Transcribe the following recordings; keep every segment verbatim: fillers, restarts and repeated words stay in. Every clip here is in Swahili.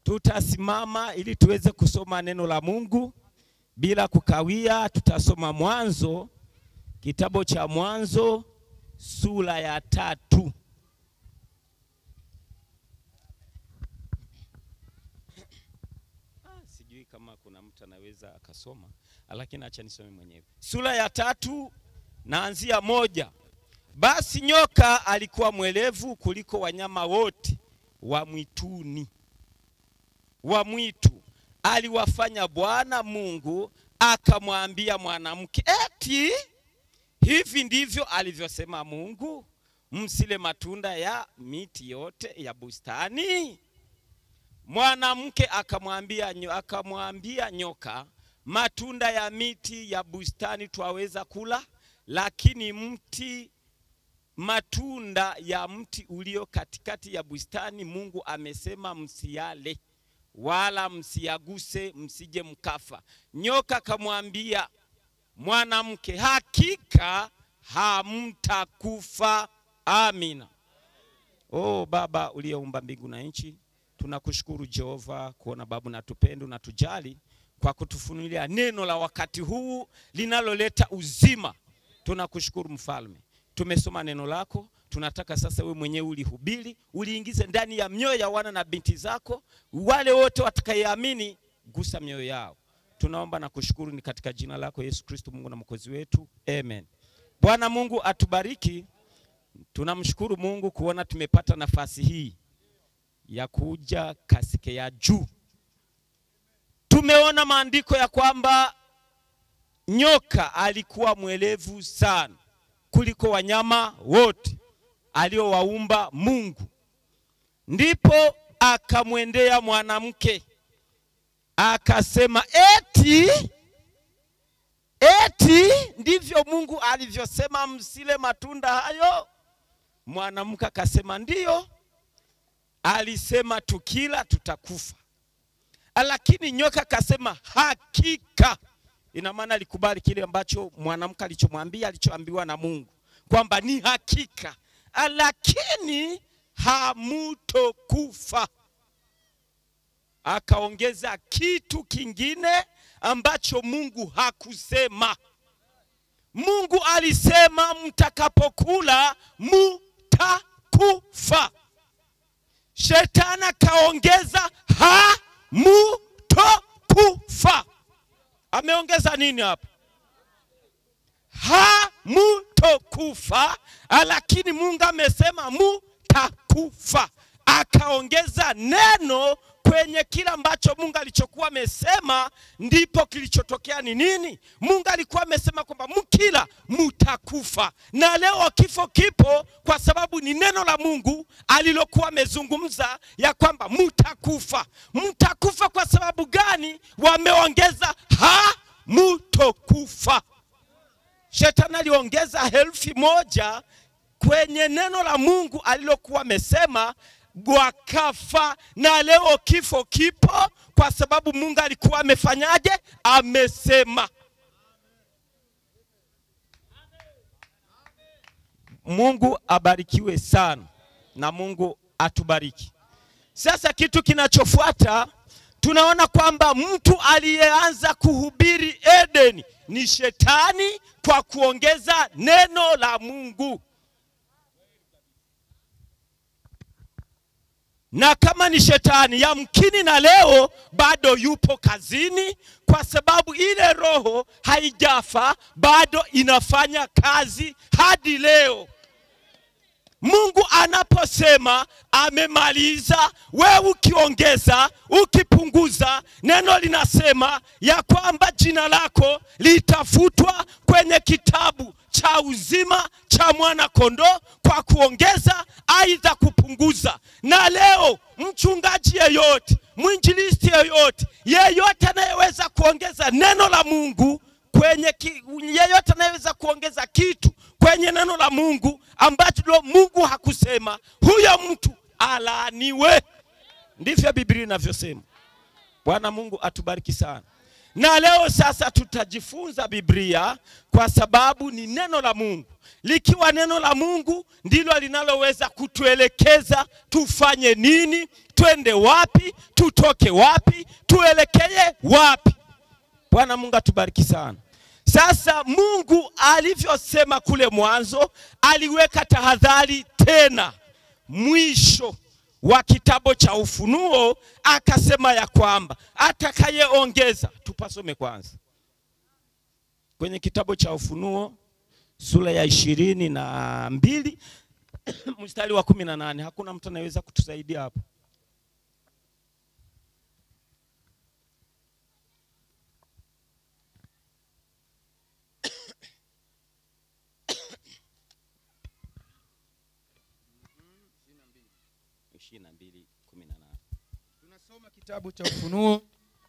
Tutasimama ili tuweze kusoma neno la Mungu bila kukawia. Tutasoma Mwanzo, kitabu cha Mwanzo sura ya tatu. Ah, sijui kama kuna mtu anaweza akasoma, lakini acha nisome mwenyewe. Sura ya tatu naanzia moja. Basi nyoka alikuwa mwelevu kuliko wanyama wote wa mwituni wa mwitu aliwafanya Bwana Mungu akamwambia mwanamke, eti hivi ndivyo alivyosema Mungu, msile matunda ya miti yote ya bustani? Mwanamke akamwambia akamwambia nyoka, matunda ya miti ya bustani twaweza kula, lakini mti matunda ya mti ulio katikati ya bustani Mungu amesema msiale wala msiaguse msije mkafa. Nyoka kamwambia mwanamke, hakika hamtakufa. Amina. Oh Baba uliyeumba mbingu na nchi, tunakushukuru Jehova kuona Baba na tupendo na tujali kwa kutufunulia neno la wakati huu linaloleta uzima. Tunakushukuru Mfalme. Tumesoma neno lako, tunataka sasa wewe mwenyewe ulihubiri, uliingize ndani ya mioyo ya wana na binti zako, wale wote watakayeamini, gusa mioyo yao. Tunaomba na kushukuru ni katika jina lako Yesu Kristo, Mungu na Mwokozi wetu. Amen. Bwana Mungu atubariki. Tunamshukuru Mungu kuona tumepata nafasi hii ya kuja kasike ya juu. Tumeona maandiko ya kwamba nyoka alikuwa mwelevu sana kuliko wanyama wote aliowaumba Mungu. Ndipo akamwendea mwanamke akasema, eti eti ndivyo Mungu alivyosema msile matunda hayo? Mwanamke akasema, ndiyo, alisema tukila tutakufa. Lakini nyoka akasema, hakika. Ina maana alikubali kile ambacho mwanamke alichomwambia, alichoambiwa na Mungu, kwamba ni hakika, lakini hamutokufa. Akaongeza kitu kingine ambacho Mungu hakusema. Mungu alisema mtakapokula mutakufa. Shetani kaongeza hamutokufa. Ameongeza nini hapa? Hamutokufa, lakini Mungu amesema mutakufa. Akaongeza neno kwenye kila ambacho Mungu alichokuwa amesema. Ndipo kilichotokea ni nini? Mungu alikuwa amesema kwamba mkila mutakufa, na leo kifo kipo kwa sababu ni neno la Mungu alilokuwa amezungumza ya kwamba mutakufa. Mutakufa kwa sababu gani? Wameongeza hamutokufa. Shetani aliongeza herufi moja kwenye neno la Mungu alilokuwa amesema, wakafa. Na leo kifo kipo kwa sababu Mungu alikuwa amefanyaje? Amesema. Mungu abarikiwe sana na Mungu atubariki. Sasa kitu kinachofuata, tunaona kwamba mtu aliyeanza kuhubiri Edeni ni Shetani kwa kuongeza neno la Mungu. Na kama ni Shetani, yamkini na leo bado yupo kazini, kwa sababu ile roho haijafa, bado inafanya kazi hadi leo. Mungu anaposema amemaliza, wewe ukiongeza, ukipunguza, neno linasema ya kwamba jina lako litafutwa kwenye kitabu cha uzima cha mwana kondoo kwa kuongeza aidha kupunguza. Na leo mchungaji yeyote, mwinjilisti yeyote, yeyote anayeweza kuongeza neno la Mungu kwenye ki, yeyote anayeweza kuongeza kitu kwenye neno la Mungu ambacho Mungu hakusema, huyo mtu alaaniwe. Ndivyo Biblia inavyosema. Bwana Mungu atubariki sana. Na leo sasa tutajifunza Biblia kwa sababu ni neno la Mungu. Likiwa neno la Mungu ndilo linaloweza kutuelekeza tufanye nini, twende wapi, tutoke wapi, tuelekee wapi. Bwana Mungu atubariki sana. Sasa Mungu alivyosema kule mwanzo, aliweka tahadhari tena. Mwisho wa kitabu cha Ufunuo akasema ya kwamba atakayeongeza, tupasome kwanza kwenye kitabu cha Ufunuo sura ya ishirini na mbili mstari wa kumi na nane. Hakuna mtu anayeweza kutusaidia hapo? ishirini na mbili kumi na nane. Tunasoma kitabu cha Ufunuo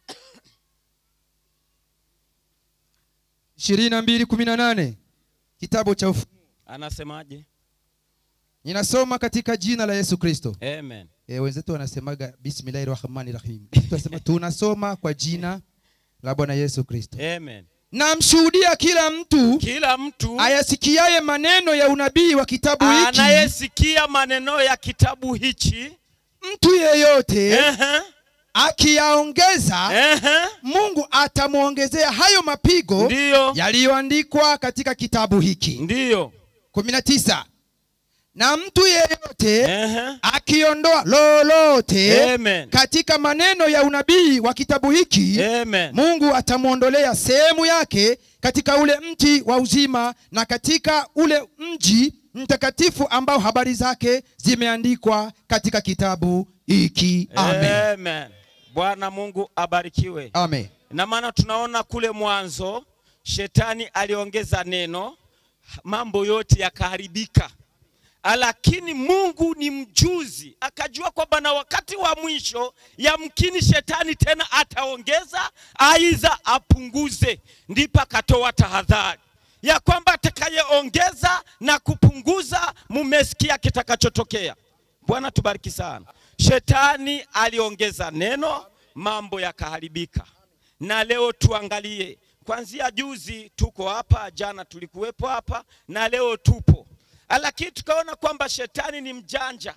ishirini na mbili kumi na nane. Kitabu cha Ufunuo. Anasemaje? Ninasoma katika jina la Yesu Kristo. Amen. Eh, wenzetu wanasemaga bismillahirrahmanirrahim. Tunasema tunasoma kwa jina la Bwana Yesu Kristo. Amen. Namshuhudia kila mtu, kila mtu ayasikiaye maneno ya unabii wa kitabu hiki, anayesikia maneno ya kitabu hichi, mtu yeyote uh -huh. akiyaongeza, uh -huh. Mungu atamuongezea hayo mapigo yaliyoandikwa katika kitabu hiki. Ndiyo. kumi na tisa. Na mtu yeyote uh -huh. akiondoa lolote, Amen. katika maneno ya unabii wa kitabu hiki, Amen. Mungu atamuondolea sehemu yake katika ule mti wa uzima na katika ule mji mtakatifu ambao habari zake zimeandikwa katika kitabu hiki. Amen. Amen. Bwana Mungu abarikiwe. Amen. Na maana tunaona kule mwanzo shetani aliongeza neno, mambo yote yakaharibika. Lakini Mungu ni mjuzi, akajua kwamba na wakati wa mwisho yamkini shetani tena ataongeza, aiza apunguze. Ndipo akatoa tahadhari ya kwamba atakayeongeza na kupunguza, mumesikia kitakachotokea. Bwana tubariki sana. Shetani aliongeza neno, mambo yakaharibika. Na leo tuangalie, kuanzia juzi tuko hapa, jana tulikuwepo hapa, na leo tupo. Lakini tukaona kwamba shetani ni mjanja.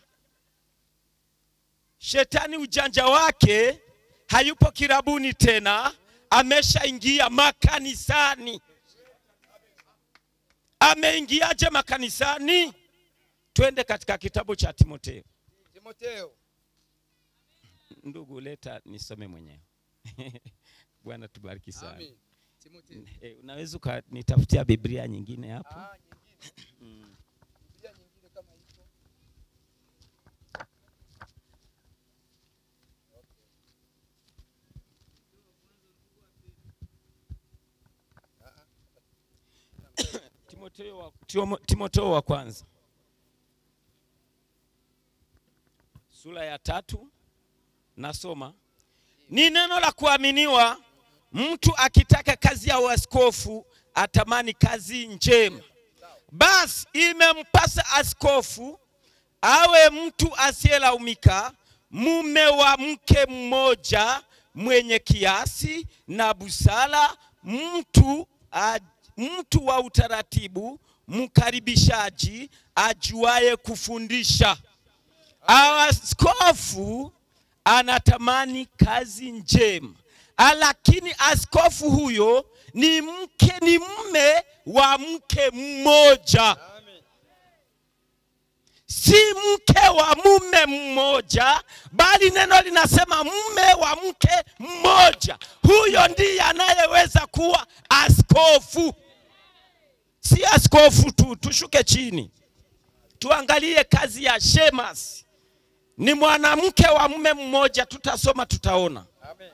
Shetani ujanja wake hayupo kirabuni tena, ameshaingia makanisani. Ameingiaje makanisani? Twende katika kitabu cha Timotheo. Timotheo. Ndugu leta nisome mwenyewe. Bwana tubariki sana. Amen. Timotheo. Eh, unaweza kunitafutia Biblia nyingine hapo? Ah, nyingine. Biblia nyingine kama hizo. Timotheo wa Timotheo wa kwanza sura ya tatu, nasoma. Ni neno la kuaminiwa, mtu akitaka kazi ya uaskofu atamani kazi njema. Basi imempasa askofu awe mtu asiyelaumika, mume wa mke mmoja, mwenye kiasi na busara, mtu a, mtu wa utaratibu, mkaribishaji, ajuaye kufundisha. Askofu anatamani kazi njema, lakini askofu huyo ni mke ni mume wa mke mmoja. Si mke wa mume mmoja, bali neno linasema mume wa mke mmoja. Huyo ndiye anayeweza kuwa askofu. Si askofu tu, tushuke chini. Tuangalie kazi ya shemasi. Ni mwanamke wa mume mmoja, tutasoma tutaona. Amen.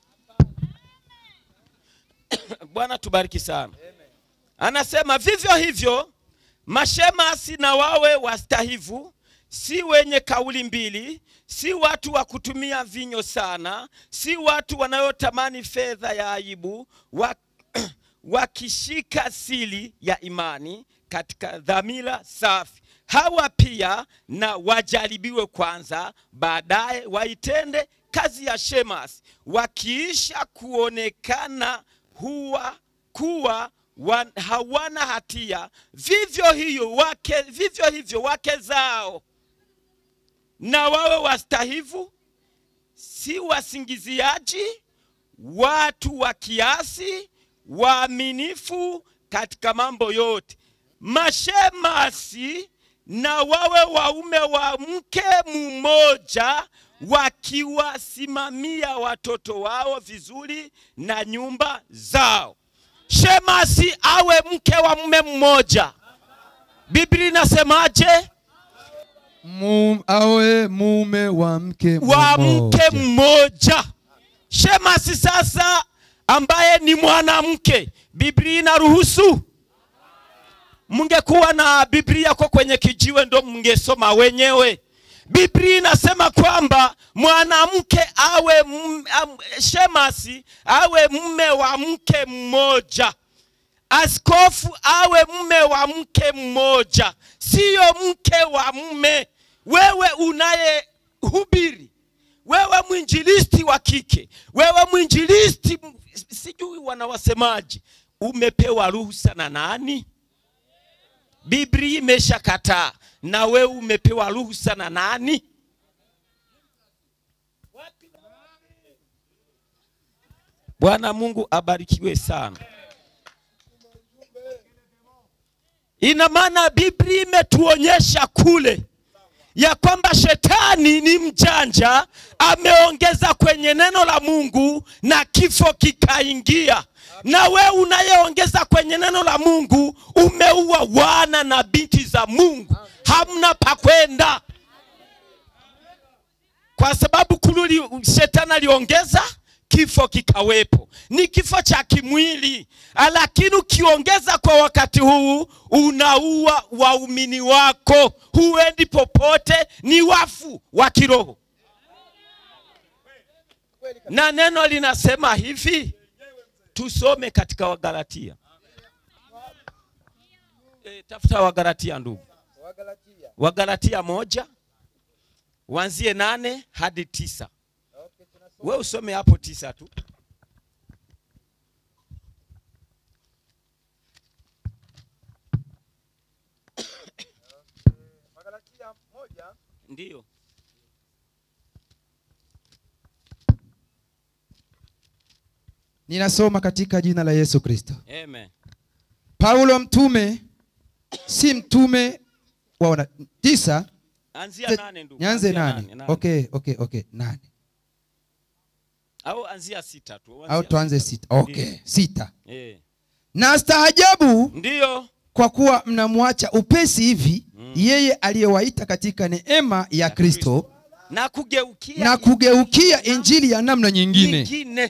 Bwana tubariki sana. Amen. Anasema vivyo hivyo mashemasi na wawe wastahivu, si wenye kauli mbili, si watu wa kutumia vinyo sana, si watu wanayotamani fedha ya aibu, wakishika siri ya imani katika dhamira safi. Hawa pia na wajaribiwe kwanza, baadaye waitende kazi ya Shemasi wakiisha kuonekana huwa kuwa wan, hawana hatia, vivyo hiyo wake vivyo hivyo wake zao na wawe wastahivu, si wasingiziaji, watu wa kiasi, waaminifu katika mambo yote. Mashemasi na wawe waume wa mke mmoja, wakiwasimamia watoto wao vizuri na nyumba zao. Shemasi awe mke wa mume mmoja. Biblia inasemaje? Mum, awe mume wa mke mmoja. Wa mke mmoja. Shemasi sasa ambaye ni mwanamke, Biblia inaruhusu? Mungekuwa na Biblia kwa kwenye kijiwe ndo mungesoma wenyewe. Biblia inasema kwamba mwanamke awe m, am, shemasi awe mume wa mke mmoja. Askofu awe mume wa mke mmoja, sio mke wa mume. Wewe unaye hubiri, wewe mwinjilisti wa kike, wewe mwinjilisti sijui wanawasemaji, umepewa ruhusa na nani? Biblia imeshakataa, na wewe umepewa ruhusa na nani? Bwana Mungu abarikiwe sana. Ina maana Biblia imetuonyesha kule ya kwamba shetani ni mjanja, ameongeza kwenye neno la Mungu na kifo kikaingia. Na we unayeongeza kwenye neno la Mungu umeua wana na binti za Mungu. Hamna pa kwenda. Kwa sababu kululi shetani aliongeza, kifo kikawepo. Ni kifo cha kimwili. Lakini ukiongeza kwa wakati huu, unaua waumini wako. Huendi popote, ni wafu wa kiroho. Na neno linasema hivi, tusome katika Wagalatia. E, tafuta Wagalatia ndugu. Wagalatia. Wagalatia moja, wanzie nane hadi tisa. Wewe usome hapo tisa tu. Wagalatia moja. Ndiyo. Ninasoma katika jina la Yesu Kristo. Amen. Paulo mtume, si mtume wa wana tisa. Anzia nane ndugu. Nianze nane. Okay, okay, okay, nane. Au anzia sita tu. Au tuanze sita. Okay, ndiyo. Sita. Eh. Na staajabu, ndiyo, kwa kuwa mnamwacha upesi hivi mm. yeye aliyewaita katika neema ya Kristo na kugeukia na kugeukia injili ya namna nyingine, nyingine.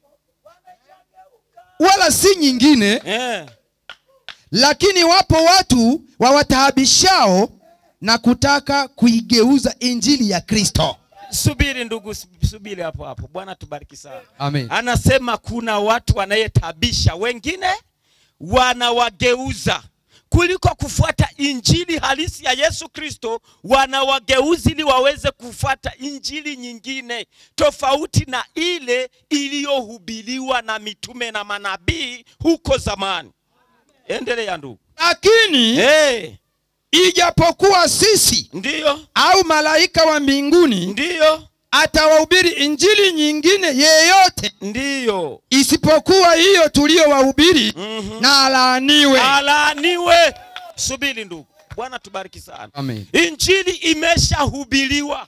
Wala si nyingine eh. Lakini wapo watu wawataabishao na kutaka kuigeuza injili ya Kristo. Subiri ndugu, subiri hapo hapo. Bwana tubariki sana. Amen. Anasema kuna watu wanayetabisha, wengine wanawageuza kuliko kufuata injili halisi ya Yesu Kristo. Wanawageuzi ili waweze kufuata injili nyingine tofauti na ile iliyohubiriwa na mitume na manabii huko zamani. Endelea ndugu. Lakini hey. ijapokuwa sisi ndiyo au malaika wa mbinguni ndiyo atawahubiri injili nyingine yeyote ndiyo isipokuwa hiyo tuliyowahubiri, mm -hmm. na alaaniwe. Alaaniwe. Subiri ndugu. Bwana tubariki sana. Amen. Injili imeshahubiriwa.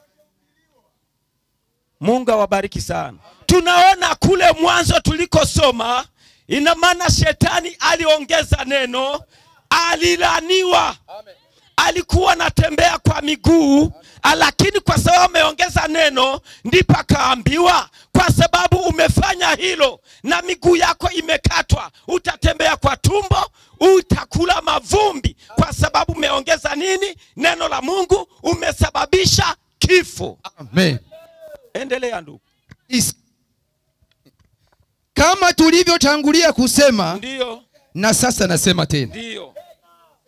Mungu awabariki sana. Tunaona kule mwanzo tulikosoma, ina maana shetani aliongeza neno, alilaniwa. Amen. Alikuwa anatembea kwa miguu, lakini kwa sababu ameongeza neno ndipo akaambiwa, kwa sababu umefanya hilo na miguu yako imekatwa, utatembea kwa tumbo, utakula mavumbi. Kwa sababu umeongeza nini? Neno la Mungu, umesababisha kifo. Amen. Endelea ndugu. Kama tulivyotangulia kusema, ndiyo, na sasa nasema tena, ndiyo,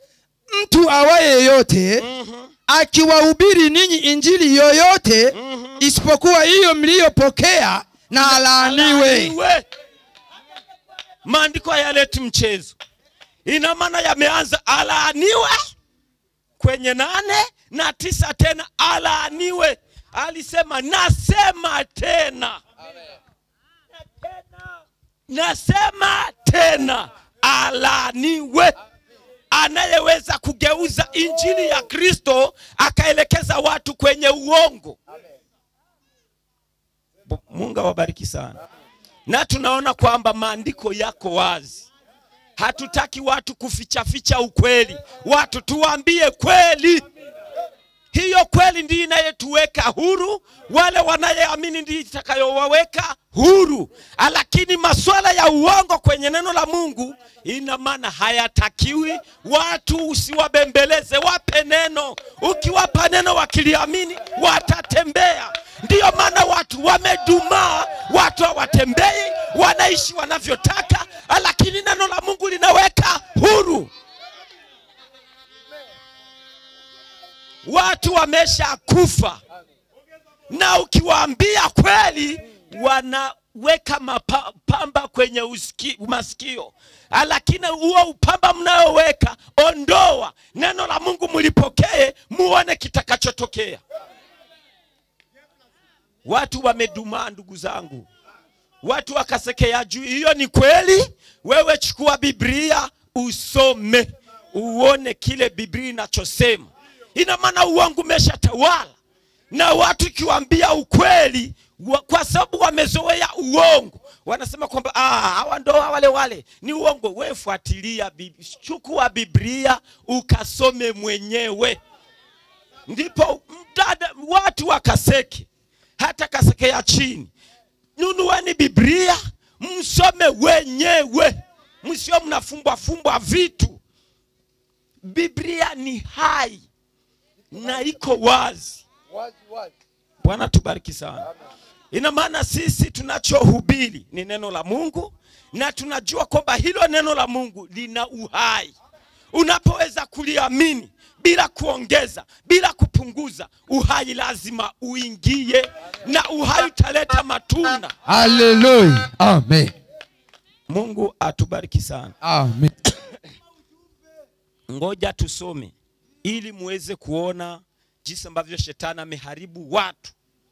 mtu awaye yote, mm -hmm. akiwahubiri ninyi injili yoyote, mm -hmm. isipokuwa hiyo mliyopokea na alaaniwe. Maandiko hayaleti mchezo. Ina maana yameanza alaaniwe kwenye nane na tisa tena alaaniwe. Alisema nasema tena. Nasema tena alaaniwe. Anayeweza kugeuza injili ya Kristo akaelekeza watu kwenye uongo. Mungu awabariki sana. Na tunaona kwamba maandiko yako wazi. Hatutaki watu kuficha ficha ukweli. Watu tuambie kweli. Hiyo kweli ndiyo inayetuweka huru. Wale wanayeamini ndiyo itakayowaweka huru. Lakini masuala ya uongo kwenye neno la Mungu ina maana hayatakiwi. Watu usiwabembeleze, wape neno. Ukiwapa neno wakiliamini watatembea. Ndiyo maana watu wamedumaa, watu hawatembei, wanaishi wanavyotaka, lakini neno la Mungu linaweka huru. Watu wamesha kufa. Na ukiwaambia kweli wanaweka mapamba kwenye usiki, masikio. Lakini huo upamba mnaoweka ondoa. Neno la Mungu mlipokee muone kitakachotokea. Watu wamedumaa ndugu zangu. Watu wakasekea juu. Hiyo ni kweli. Wewe chukua Biblia usome. Uone kile Biblia inachosema. Ina maana uongo umeshatawala. Na watu kiwaambia ukweli kwa sababu wamezoea uongo. Wanasema kwamba ah hawa ndo wale wale ni uongo. Wewe fuatilia, chukua Biblia ukasome mwenyewe. Ndipo mdada, watu wakaseke. Hata kaseke ya chini. Nunueni Biblia, msome wenyewe. Msio mnafumbwa fumbwa vitu. Biblia ni hai na iko wazi. Bwana tubariki sana. Ina maana sisi tunachohubiri ni neno la Mungu, na tunajua kwamba hilo neno la Mungu lina uhai. Unapoweza kuliamini bila kuongeza, bila kupunguza, uhai lazima uingie, na uhai utaleta matunda. Hallelujah. Amen. Mungu atubariki sana. Amen. Ngoja tusome ili muweze kuona jinsi ambavyo shetani ameharibu watu.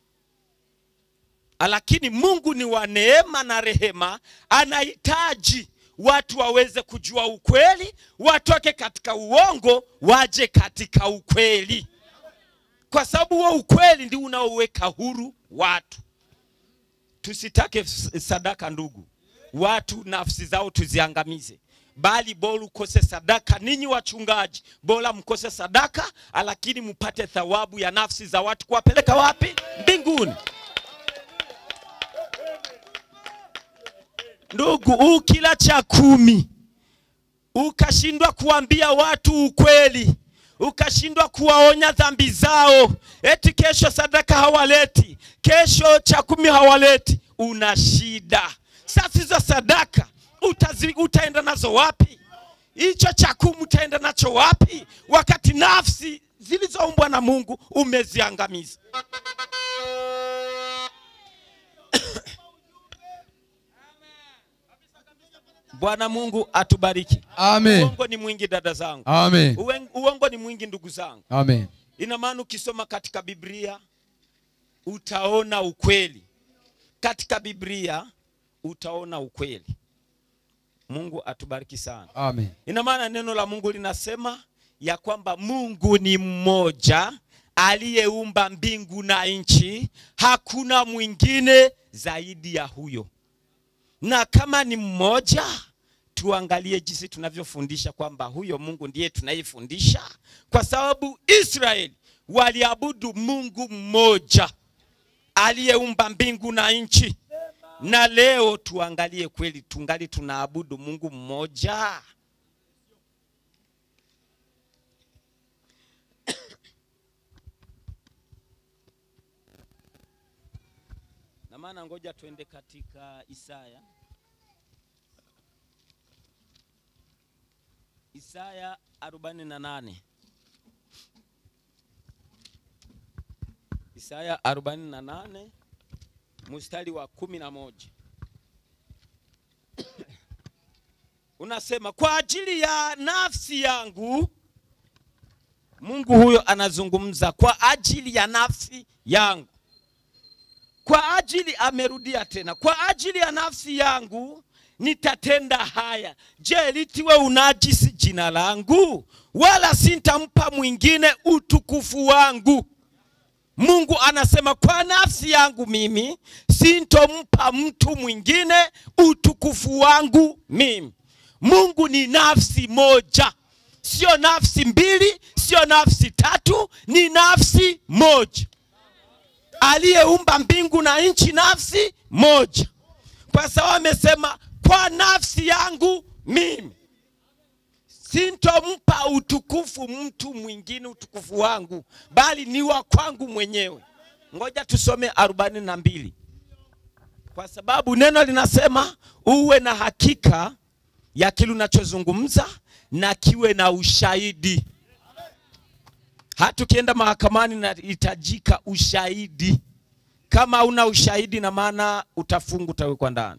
Lakini Mungu ni wa neema na rehema, anahitaji watu waweze kujua ukweli, watoke katika uongo, waje katika ukweli. Kwa sababu huo ukweli ndio unaoweka huru watu. Tusitake sadaka ndugu. Watu nafsi zao tuziangamize. Bali bora ukose sadaka. Ninyi wachungaji, bora mkose sadaka, lakini mpate thawabu ya nafsi za watu kuwapeleka wapi? Mbinguni. Ndugu, ukila cha kumi, ukashindwa kuambia watu ukweli, ukashindwa kuwaonya dhambi zao, eti kesho sadaka hawaleti, kesho cha kumi hawaleti, una shida. Sasa hizo sadaka utazi, utaenda nazo wapi? Hicho cha kumi utaenda nacho wapi? Wakati nafsi zilizoumbwa na Mungu umeziangamiza. Bwana Mungu atubariki. Amen. Uongo ni mwingi dada zangu. Amen. Uongo ni mwingi ndugu zangu. Amen. Ina maana ukisoma katika Biblia utaona ukweli. Katika Biblia utaona ukweli. Mungu atubariki sana. Amen. Ina maana neno la Mungu linasema ya kwamba Mungu ni mmoja aliyeumba mbingu na nchi, hakuna mwingine zaidi ya huyo. Na kama ni mmoja, tuangalie jinsi tunavyofundisha kwamba huyo Mungu ndiye tunayefundisha, kwa sababu Israeli waliabudu Mungu mmoja aliyeumba mbingu na nchi. Na leo tuangalie kweli tungali tunaabudu Mungu mmoja. Na maana ngoja tuende katika Isaya. Isaya arobaini na nane. Isaya arobaini na nane mstari wa kumi na moja. Unasema kwa ajili ya nafsi yangu. Mungu huyo anazungumza kwa ajili ya nafsi yangu. Kwa ajili, amerudia tena, kwa ajili ya nafsi yangu nitatenda haya. Je, litiwe unajisi jina langu? Wala sintampa mwingine utukufu wangu. Mungu anasema kwa nafsi yangu mimi sintompa mtu mwingine utukufu wangu mimi. Mungu ni nafsi moja. Sio nafsi mbili, sio nafsi tatu, ni nafsi moja. Aliyeumba mbingu na nchi, nafsi moja. Kwa sababu amesema kwa nafsi yangu mimi sintompa utukufu mtu mwingine utukufu wangu, bali ni wa kwangu mwenyewe. Ngoja tusome arobaini na mbili. Kwa sababu neno linasema uwe na hakika ya kile unachozungumza na kiwe na ushahidi. Hata ukienda mahakamani na itajika ushahidi. Kama una ushahidi, na maana utafungu, utawekwa ndani.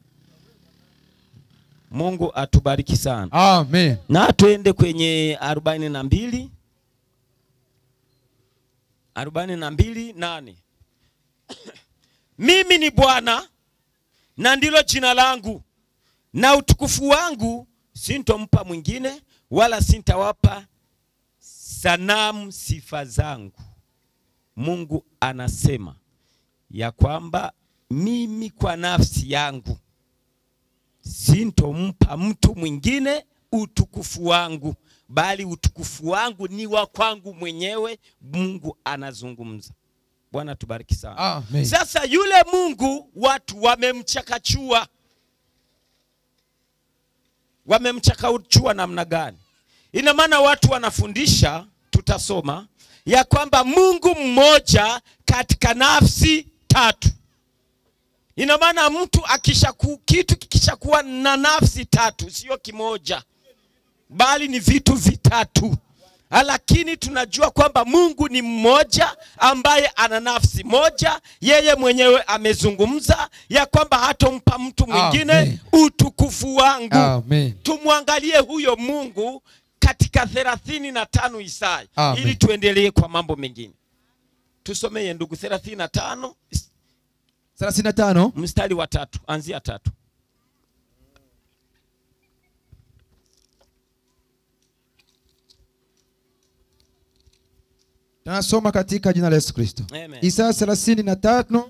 Mungu atubariki sana. Amen. Na tuende kwenye arobaini na mbili. arobaini na mbili nane. Mimi ni Bwana na ndilo jina langu, na utukufu wangu sintompa mwingine, wala sintawapa sanamu sifa zangu. Mungu anasema ya kwamba mimi kwa nafsi yangu sintompa mtu mwingine utukufu wangu, bali utukufu wangu ni wa kwangu mwenyewe. Mungu anazungumza. Bwana tubariki sana. Amen. Sasa yule Mungu watu wamemchakachua. Wamemchakachua namna gani? Ina maana watu wanafundisha, tutasoma ya kwamba Mungu mmoja katika nafsi tatu. Ina maana mtu akishaku, kitu kikishakuwa na nafsi tatu, sio kimoja, bali ni vitu vitatu. Lakini tunajua kwamba Mungu ni mmoja ambaye ana nafsi moja. Yeye mwenyewe amezungumza ya kwamba hatompa mtu mwingine Amen. utukufu wangu. Amen. Tumwangalie huyo Mungu katika thelathini na tano Isaya. Amen. Ili tuendelee kwa mambo mengine. Tusomee ndugu thelathini na tano. thelathini na tano mstari wa tatu, anzia tatu. Tunasoma katika jina la Yesu Kristo. Isaya thelathini na tano,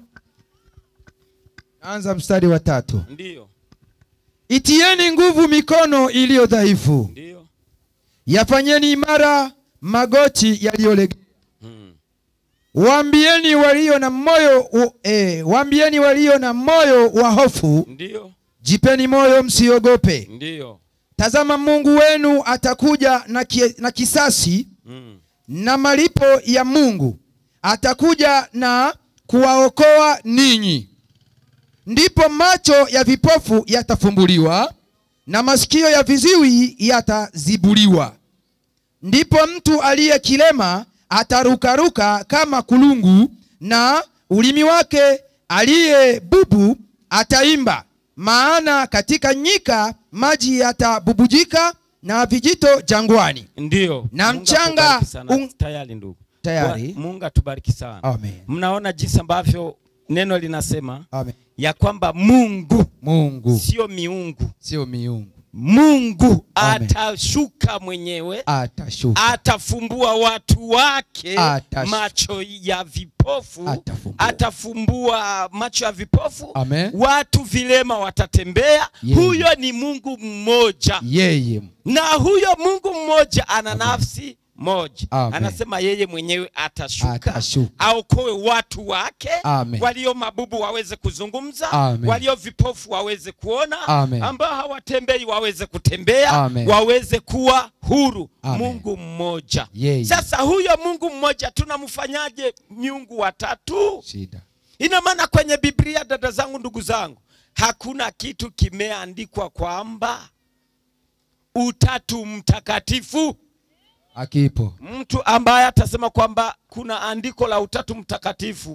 anza mstari wa tatu. Ndiyo. Itieni nguvu mikono iliyo dhaifu. Ndiyo. Yafanyeni imara magoti yaliyolegea. Hmm. Waambieni walio na moyo eh, waambieni walio na moyo wa hofu. Ndiyo. Jipeni moyo, msiogope. Ndiyo. Tazama Mungu wenu atakuja na, ki, na kisasi. Hmm. Na malipo ya Mungu atakuja na kuwaokoa ninyi. Ndipo macho ya vipofu yatafumbuliwa na masikio ya viziwi yatazibuliwa. Ndipo mtu aliye kilema atarukaruka kama kulungu, na ulimi wake aliye bubu ataimba. Maana katika nyika maji yatabubujika na vijito jangwani. Ndiyo. Na mchanga un... tayari ndugu. Tayari. Mungu atubariki sana. Amen. Mnaona jinsi ambavyo neno linasema Amen. ya kwamba Mungu, Mungu sio miungu, sio miungu. Mungu Amen. Atashuka mwenyewe, atashuka, atafumbua watu wake. Atashuka. Macho ya vipofu atafumbua, atafumbua macho ya vipofu. Amen. Watu vilema watatembea. Yeye. Huyo ni Mungu mmoja. Yeye. Na huyo Mungu mmoja ana Amen. Nafsi moja. Amen. Anasema yeye mwenyewe atashuka, atashuka, aokoe watu wake. Amen. Walio mabubu waweze kuzungumza. Amen. Walio vipofu waweze kuona. Amen. Ambao hawatembei waweze kutembea. Amen. Waweze kuwa huru. Amen. Mungu mmoja. Yeye. Sasa huyo Mungu mmoja tunamfanyaje miungu watatu? Shida. Ina maana kwenye Biblia, dada zangu, ndugu zangu, hakuna kitu kimeandikwa kwamba utatu mtakatifu. Akipo Mtu ambaye atasema kwamba kuna andiko la utatu mtakatifu,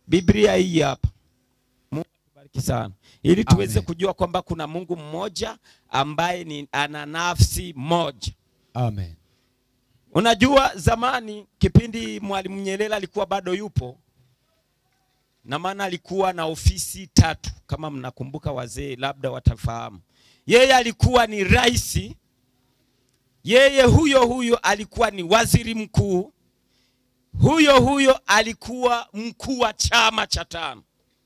Biblia hii hapa. Mungu bariki sana. Ili tuweze Amen. kujua kwamba kuna Mungu mmoja ambaye ni ana nafsi moja. Amen. Unajua zamani kipindi Mwalimu Nyerere alikuwa bado yupo, na maana alikuwa na ofisi tatu, kama mnakumbuka wazee labda watafahamu. Yeye alikuwa ni rais, yeye huyo huyo alikuwa ni waziri mkuu, huyo huyo alikuwa mkuu wa chama cha tano.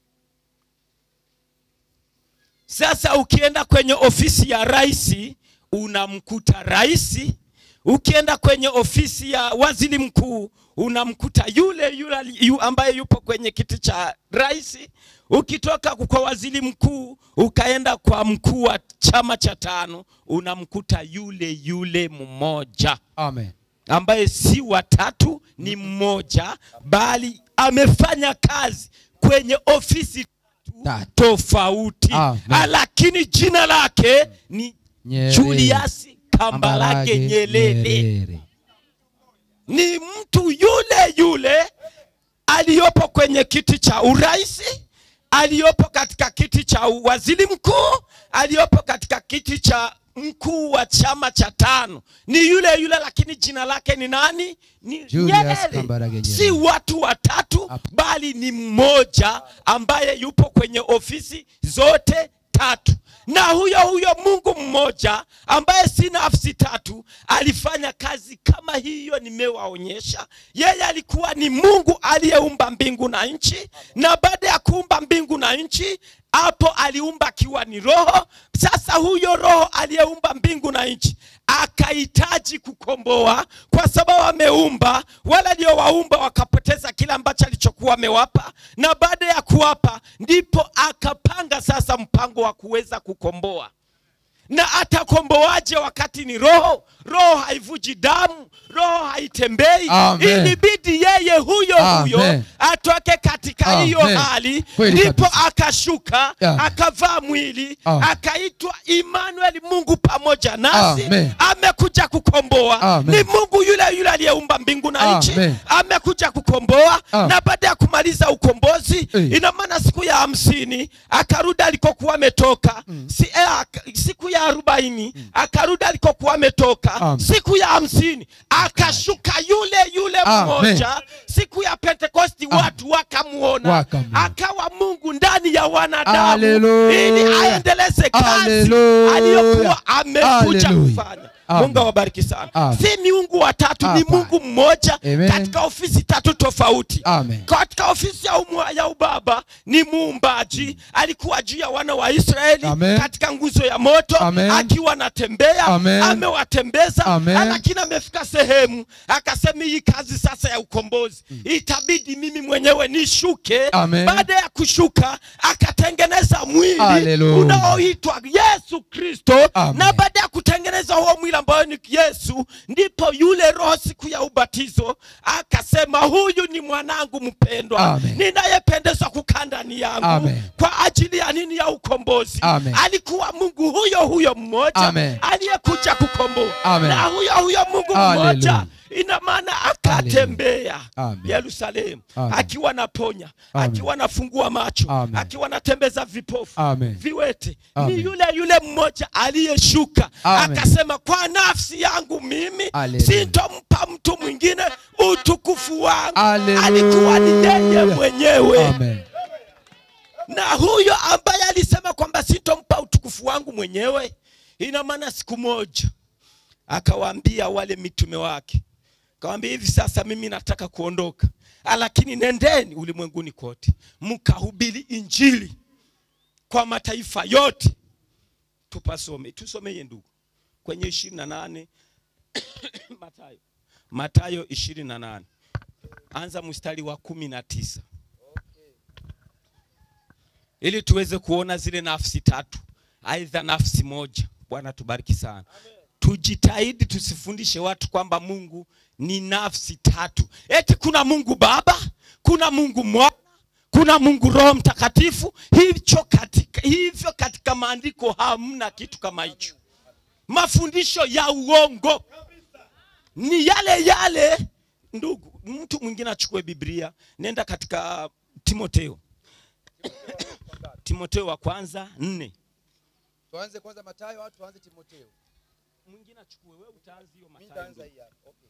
Sasa ukienda kwenye ofisi ya rais unamkuta rais, ukienda kwenye ofisi ya waziri mkuu unamkuta yule yule yu ambaye yupo kwenye kiti cha rais, ukitoka kwa waziri mkuu ukaenda kwa mkuu wa chama cha tano unamkuta yule yule mmoja. Amen. Ambaye si watatu, ni mmoja, bali amefanya kazi kwenye ofisi tatu tofauti. Lakini jina lake ni Nyerere. Julius Kambarage Nyerere. Ni mtu yule yule aliyopo kwenye kiti cha urais, aliyopo katika kiti cha waziri mkuu, aliyopo katika kiti cha mkuu wa chama cha tano. Ni yule yule, lakini jina lake ni nani? Ni Nyerere. Si watu watatu, bali ni mmoja ambaye yupo kwenye ofisi zote tatu. Na huyo huyo Mungu mmoja ambaye si nafsi tatu alifanya kazi kama hiyo nimewaonyesha. Yeye alikuwa ni Mungu aliyeumba mbingu na nchi, na baada ya kuumba mbingu na nchi hapo aliumba kiwa ni roho. Sasa huyo roho aliyeumba mbingu na nchi akahitaji kukomboa, kwa sababu ameumba wala ndio waumba wakapoteza kila ambacho alichokuwa amewapa, na baada ya kuwapa ndipo akapanga sasa mpango wa kuweza kukomboa. Na atakomboaje wakati ni roho? Roho haivuji damu, roho haitembei. Ilibidi yeye huyo huyo Amen. atoke katika hiyo hali, ndipo akashuka, Amen. akavaa mwili, Amen. akaitwa Emmanuel, Mungu pamoja nasi. Amen. Amekuja kukomboa. Amen. Ni Mungu yule yule aliyeumba mbingu na nchi, amekuja kukomboa. Amen. Na baada ya kumaliza ukombozi, Amen. ina maana siku ya hamsini akarudi alikokuwa ametoka. mm. si, eh, siku ya arobaini mm. akarudi alikokuwa ametoka. Amen. Siku ya hamsini akashuka yule yule mmoja. Siku ya Pentekosti watu wakamuona, akawa Mungu ndani ya wanadamu, ili aendeleze kazi aliyokuwa amekuja kufanya. Mungu awabariki sana. Amen. Si miungu watatu, ni Mungu mmoja. Amen. Katika ofisi tatu tofauti. Amen. Katika ofisi ya, umu, ya ubaba ni muumbaji, alikuwa juu ya wana wa Israeli. Amen. Katika nguzo ya moto. Amen. Akiwa anatembea, amewatembeza, lakini amefika sehemu akasema hii kazi sasa ya ukombozi mm. itabidi mimi mwenyewe nishuke. Baada ya kushuka akatengeneza mwili unaoitwa Yesu Kristo, na baada ya kutengeneza huo mwili ambayo ni Yesu, ndipo yule roho siku ya ubatizo akasema huyu ni mwanangu mpendwa, ninayependezwa kukaa ndani yangu. Amen. Kwa ajili ya nini? Ya ukombozi. Amen. Alikuwa Mungu huyo huyo mmoja aliyekuja kukomboa, na huyo huyo Mungu mmoja ina maana akatembea Yerusalemu, akiwa naponya, akiwa nafungua macho, Amen. akiwa natembeza vipofu, Amen. viwete. Amen. Ni yule yule mmoja aliyeshuka akasema kwa nafsi yangu mimi sitompa mtu mwingine utukufu wangu. Alikuwa ni yeye mwenyewe. Amen. Na huyo ambaye alisema kwamba sitompa utukufu wangu mwenyewe, ina maana siku moja akawaambia wale mitume wake, akawaambia hivi sasa mimi nataka kuondoka, lakini nendeni ulimwenguni kote mkahubiri injili kwa mataifa yote. Tupasome, tusomeye ndugu kwenye ishirini na nane Mathayo. Mathayo ishirini na nane. Anza mstari wa kumi na tisa. Ili tuweze kuona zile nafsi tatu, aidha nafsi moja. Bwana tubariki sana. Amen. Tujitahidi tusifundishe watu kwamba Mungu ni nafsi tatu. Eti kuna Mungu Baba, kuna Mungu Mwana, kuna Mungu Roho Mtakatifu. Hicho katika hivyo katika maandiko hamna kitu kama hicho. Mafundisho ya uongo ni yale yale. Ndugu, mtu mwingine achukue Biblia, nenda katika Timotheo. Timotheo wa kwanza nne. Tuanze kwanza Mathayo au tuanze Timotheo? Mwingine achukue, wewe utaanza hiyo Mathayo. Nitaanza hii hapa. Okay.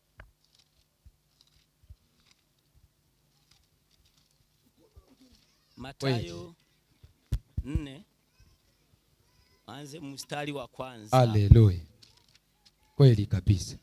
Mathayo nne. Anze mstari wa kwanza. Haleluya. Kweli kabisa.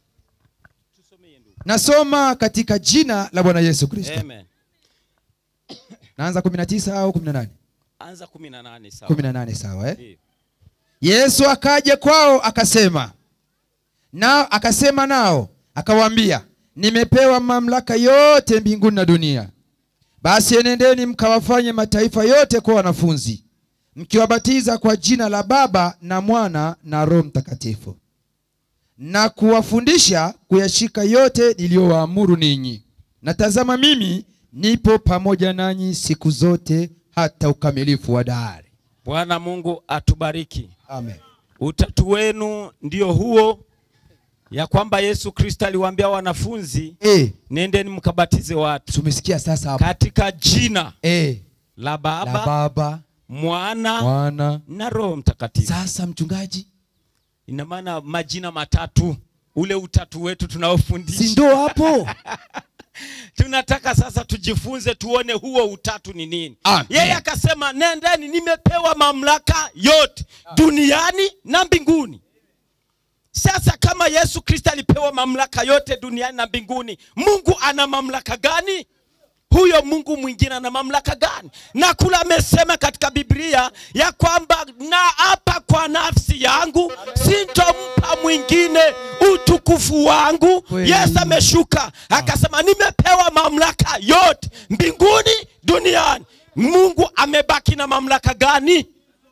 Nasoma katika jina la Bwana Yesu Kristo. Amen. Naanza kumi na tisa au kumi na nane? Anza kumi na nane sawa. kumi na nane sawa eh? Ndiyo. Yesu akaja kwao akasema. Nao akasema nao, akawaambia, nimepewa mamlaka yote mbinguni na dunia. Basi enendeni mkawafanye mataifa yote kuwa wanafunzi, mkiwabatiza kwa jina la Baba na Mwana na Roho Mtakatifu, na kuwafundisha kuyashika yote niliyowaamuru ninyi. Na tazama, mimi nipo pamoja nanyi siku zote hata ukamilifu wa dahari. Bwana Mungu atubariki. Amen. Utatu wenu ndio huo, ya kwamba Yesu Kristo aliwaambia wanafunzi, Eh, nendeni mkabatize watu tumesikia sasa hapa. katika jina Eh, la Baba, la Baba, Mwana Mwana. na Roho Mtakatifu. Sasa mchungaji, Ina maana majina matatu, ule utatu wetu tunaofundisha. si ndo hapo? Tunataka sasa tujifunze, tuone huo utatu ni nini. Amen. Yeye akasema, nendeni, nimepewa mamlaka yote duniani na mbinguni. Sasa kama Yesu Kristo alipewa mamlaka yote duniani na mbinguni, Mungu ana mamlaka gani? Huyo Mungu mwingine ana mamlaka gani? Na kula amesema katika Biblia ya kwamba na hapa kwa nafsi yangu sintompa mwingine utukufu wangu. Yesu ameshuka akasema, nimepewa mamlaka yote mbinguni, duniani. Mungu amebaki na mamlaka gani?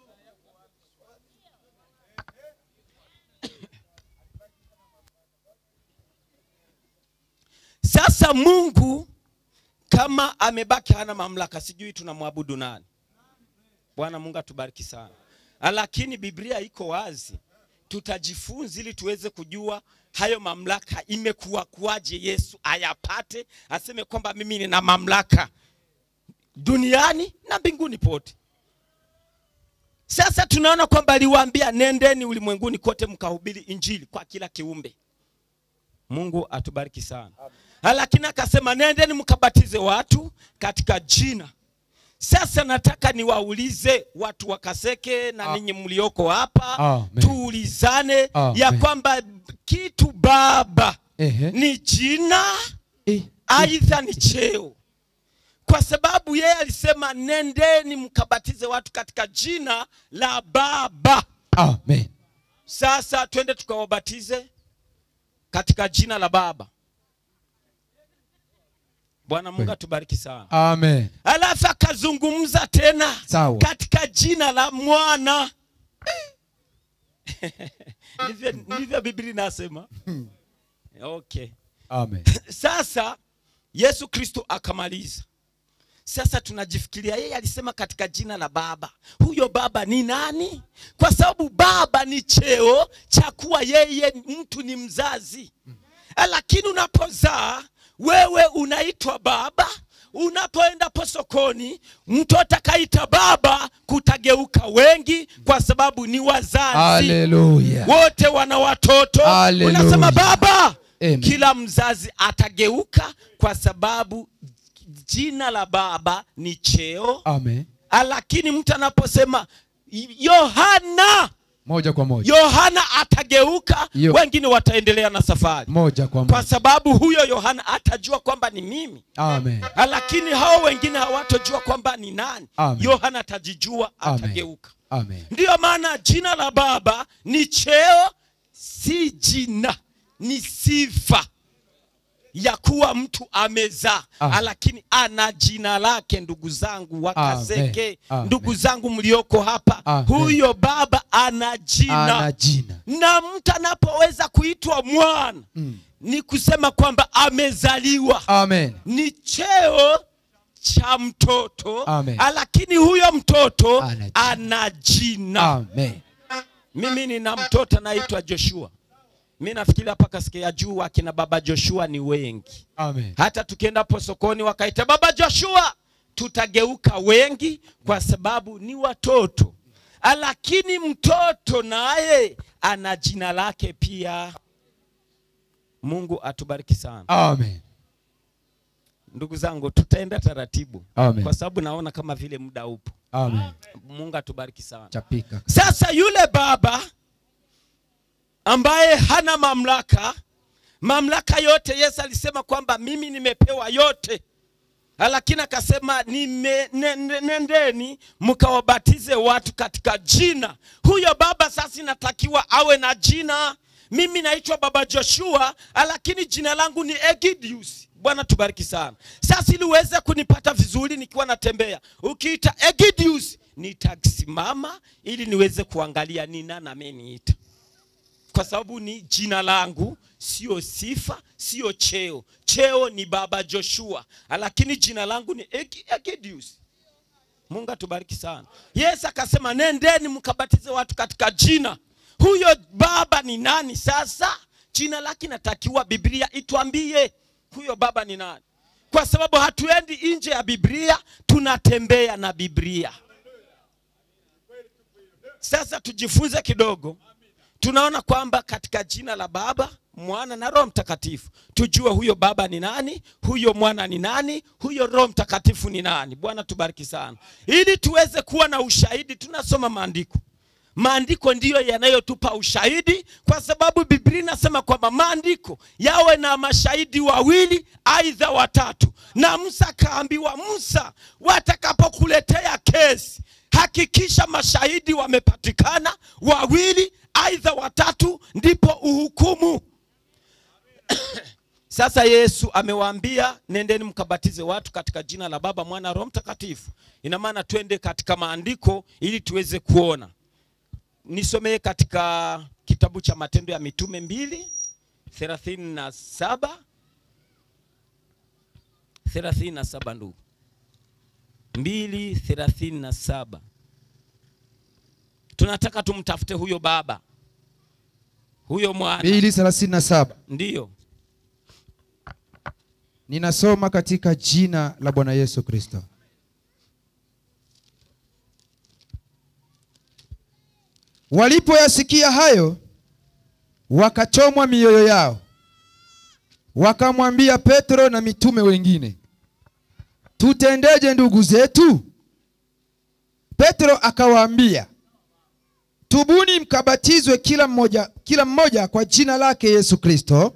Sasa Mungu kama amebaki hana mamlaka, sijui tunamwabudu nani? Bwana Mungu atubariki sana. Lakini Biblia iko wazi, tutajifunza ili tuweze kujua hayo mamlaka imekuwa kuaje Yesu ayapate, aseme kwamba mimi nina mamlaka duniani na mbinguni pote. Sasa tunaona kwamba aliwaambia, nendeni ulimwenguni kote mkahubiri injili kwa kila kiumbe. Mungu atubariki sana. Lakini akasema, nendeni mkabatize watu katika jina. Sasa nataka niwaulize watu wa Kaseke na ninyi mlioko hapa, Amen. tuulizane Amen. ya kwamba kitu Baba Ehe. ni jina, Eh, aidha ni cheo. Kwa sababu yeye alisema, nendeni mkabatize watu katika jina la Baba. Amen. Sasa twende tukawabatize katika jina la Baba. Bwana Mungu atubariki sana. Amen. Alafu akazungumza tena Sawa. katika jina la Mwana. Ndivyo ndivyo Biblia inasema. Okay. Amen. Sasa Yesu Kristo akamaliza. Sasa tunajifikiria, yeye alisema katika jina la Baba. Huyo Baba ni nani? Kwa sababu Baba ni cheo cha kuwa yeye mtu ni mzazi. Lakini unapozaa wewe unaitwa baba. Unapoenda po sokoni, mtoto akaita baba, kutageuka wengi kwa sababu ni wazazi. Haleluya. Wote wana watoto. Haleluya. Unasema baba. Amen. Kila mzazi atageuka kwa sababu jina la Baba ni cheo. Amen. Lakini mtu anaposema Yohana, Moja kwa moja. Yohana atageuka, Yo. wengine wataendelea na safari. Moja kwa Kwa moja. sababu huyo Yohana atajua kwamba ni mimi. Amen. Lakini hao wengine hawatojua kwamba ni nani. Amen. Yohana atajijua, Amen. atageuka. Amen. Ndiyo maana jina la Baba ni cheo, si jina, ni sifa ya kuwa mtu amezaa. Amen. Lakini ana jina lake. Ndugu zangu wa Kaseke, Amen. ndugu zangu mlioko hapa, Amen. huyo Baba ana jina. Ana jina. Na mtu anapoweza kuitwa mwana, Mm. ni kusema kwamba amezaliwa. Amen. Ni cheo cha mtoto. Amen. Lakini huyo mtoto Ana jina. ana jina. Amen. Mimi nina mtoto anaitwa Joshua. Mimi nafikiri hapa Kaseke ya juu akina baba Joshua ni wengi. Amen. Hata tukienda hapo sokoni wakaita baba Joshua, tutageuka wengi kwa sababu ni watoto. Lakini mtoto naye ana jina lake pia. Mungu atubariki sana. Amen. Ndugu zangu, tutaenda taratibu. Amen. Kwa sababu naona kama vile muda upo. Amen. Mungu atubariki sana. Chapika. Sasa yule baba ambaye hana mamlaka, mamlaka yote, Yesu alisema kwamba mimi nimepewa yote. Lakini akasema nime, nendeni mkawabatize watu katika jina. Huyo baba sasa inatakiwa awe na jina. Mimi naitwa Baba Joshua, lakini jina langu ni Egidius. Bwana tubariki sana. Sasa ili uweze kunipata vizuri nikiwa natembea, ukiita Egidius nitasimama ili niweze kuangalia ni nani ameniita. Kwa sababu ni jina langu, sio sifa, sio cheo. Cheo ni Baba Joshua, lakini jina langu ni Egidius. Mungu atubariki sana. Yesu akasema nendeni mkabatize watu katika jina. Huyo baba ni nani sasa? Jina lake natakiwa Biblia ituambie huyo baba ni nani. Kwa sababu hatuendi nje ya Biblia, tunatembea na Biblia. Sasa tujifunze kidogo. Tunaona kwamba katika jina la Baba, Mwana na Roho Mtakatifu, tujue huyo baba ni nani, huyo mwana ni nani, huyo Roho Mtakatifu ni nani. Bwana tubariki sana. Ili tuweze kuwa na ushahidi, tunasoma maandiko. Maandiko ndiyo yanayotupa ushahidi, kwa sababu Biblia inasema kwamba maandiko yawe na mashahidi wawili aidha watatu. Na Musa kaambiwa, Musa, watakapokuletea kesi, hakikisha mashahidi wamepatikana wawili aidha watatu, ndipo uhukumu. Sasa Yesu amewaambia nendeni mkabatize watu katika jina la Baba, Mwana, Roho Mtakatifu. Ina maana twende katika maandiko ili tuweze kuona. Nisomee katika kitabu cha Matendo ya Mitume mbili thelathini na saba. thelathini na saba ndugu. mbili thelathini na saba. Tunataka tumtafute huyo baba, huyo mwana. mbili thelathini na saba. Ndiyo. Ninasoma katika jina la Bwana Yesu Kristo. Walipoyasikia hayo, wakachomwa mioyo yao. Wakamwambia Petro na mitume wengine, tutendeje ndugu zetu? Petro akawaambia, tubuni mkabatizwe kila mmoja, kila mmoja kwa jina lake Yesu Kristo,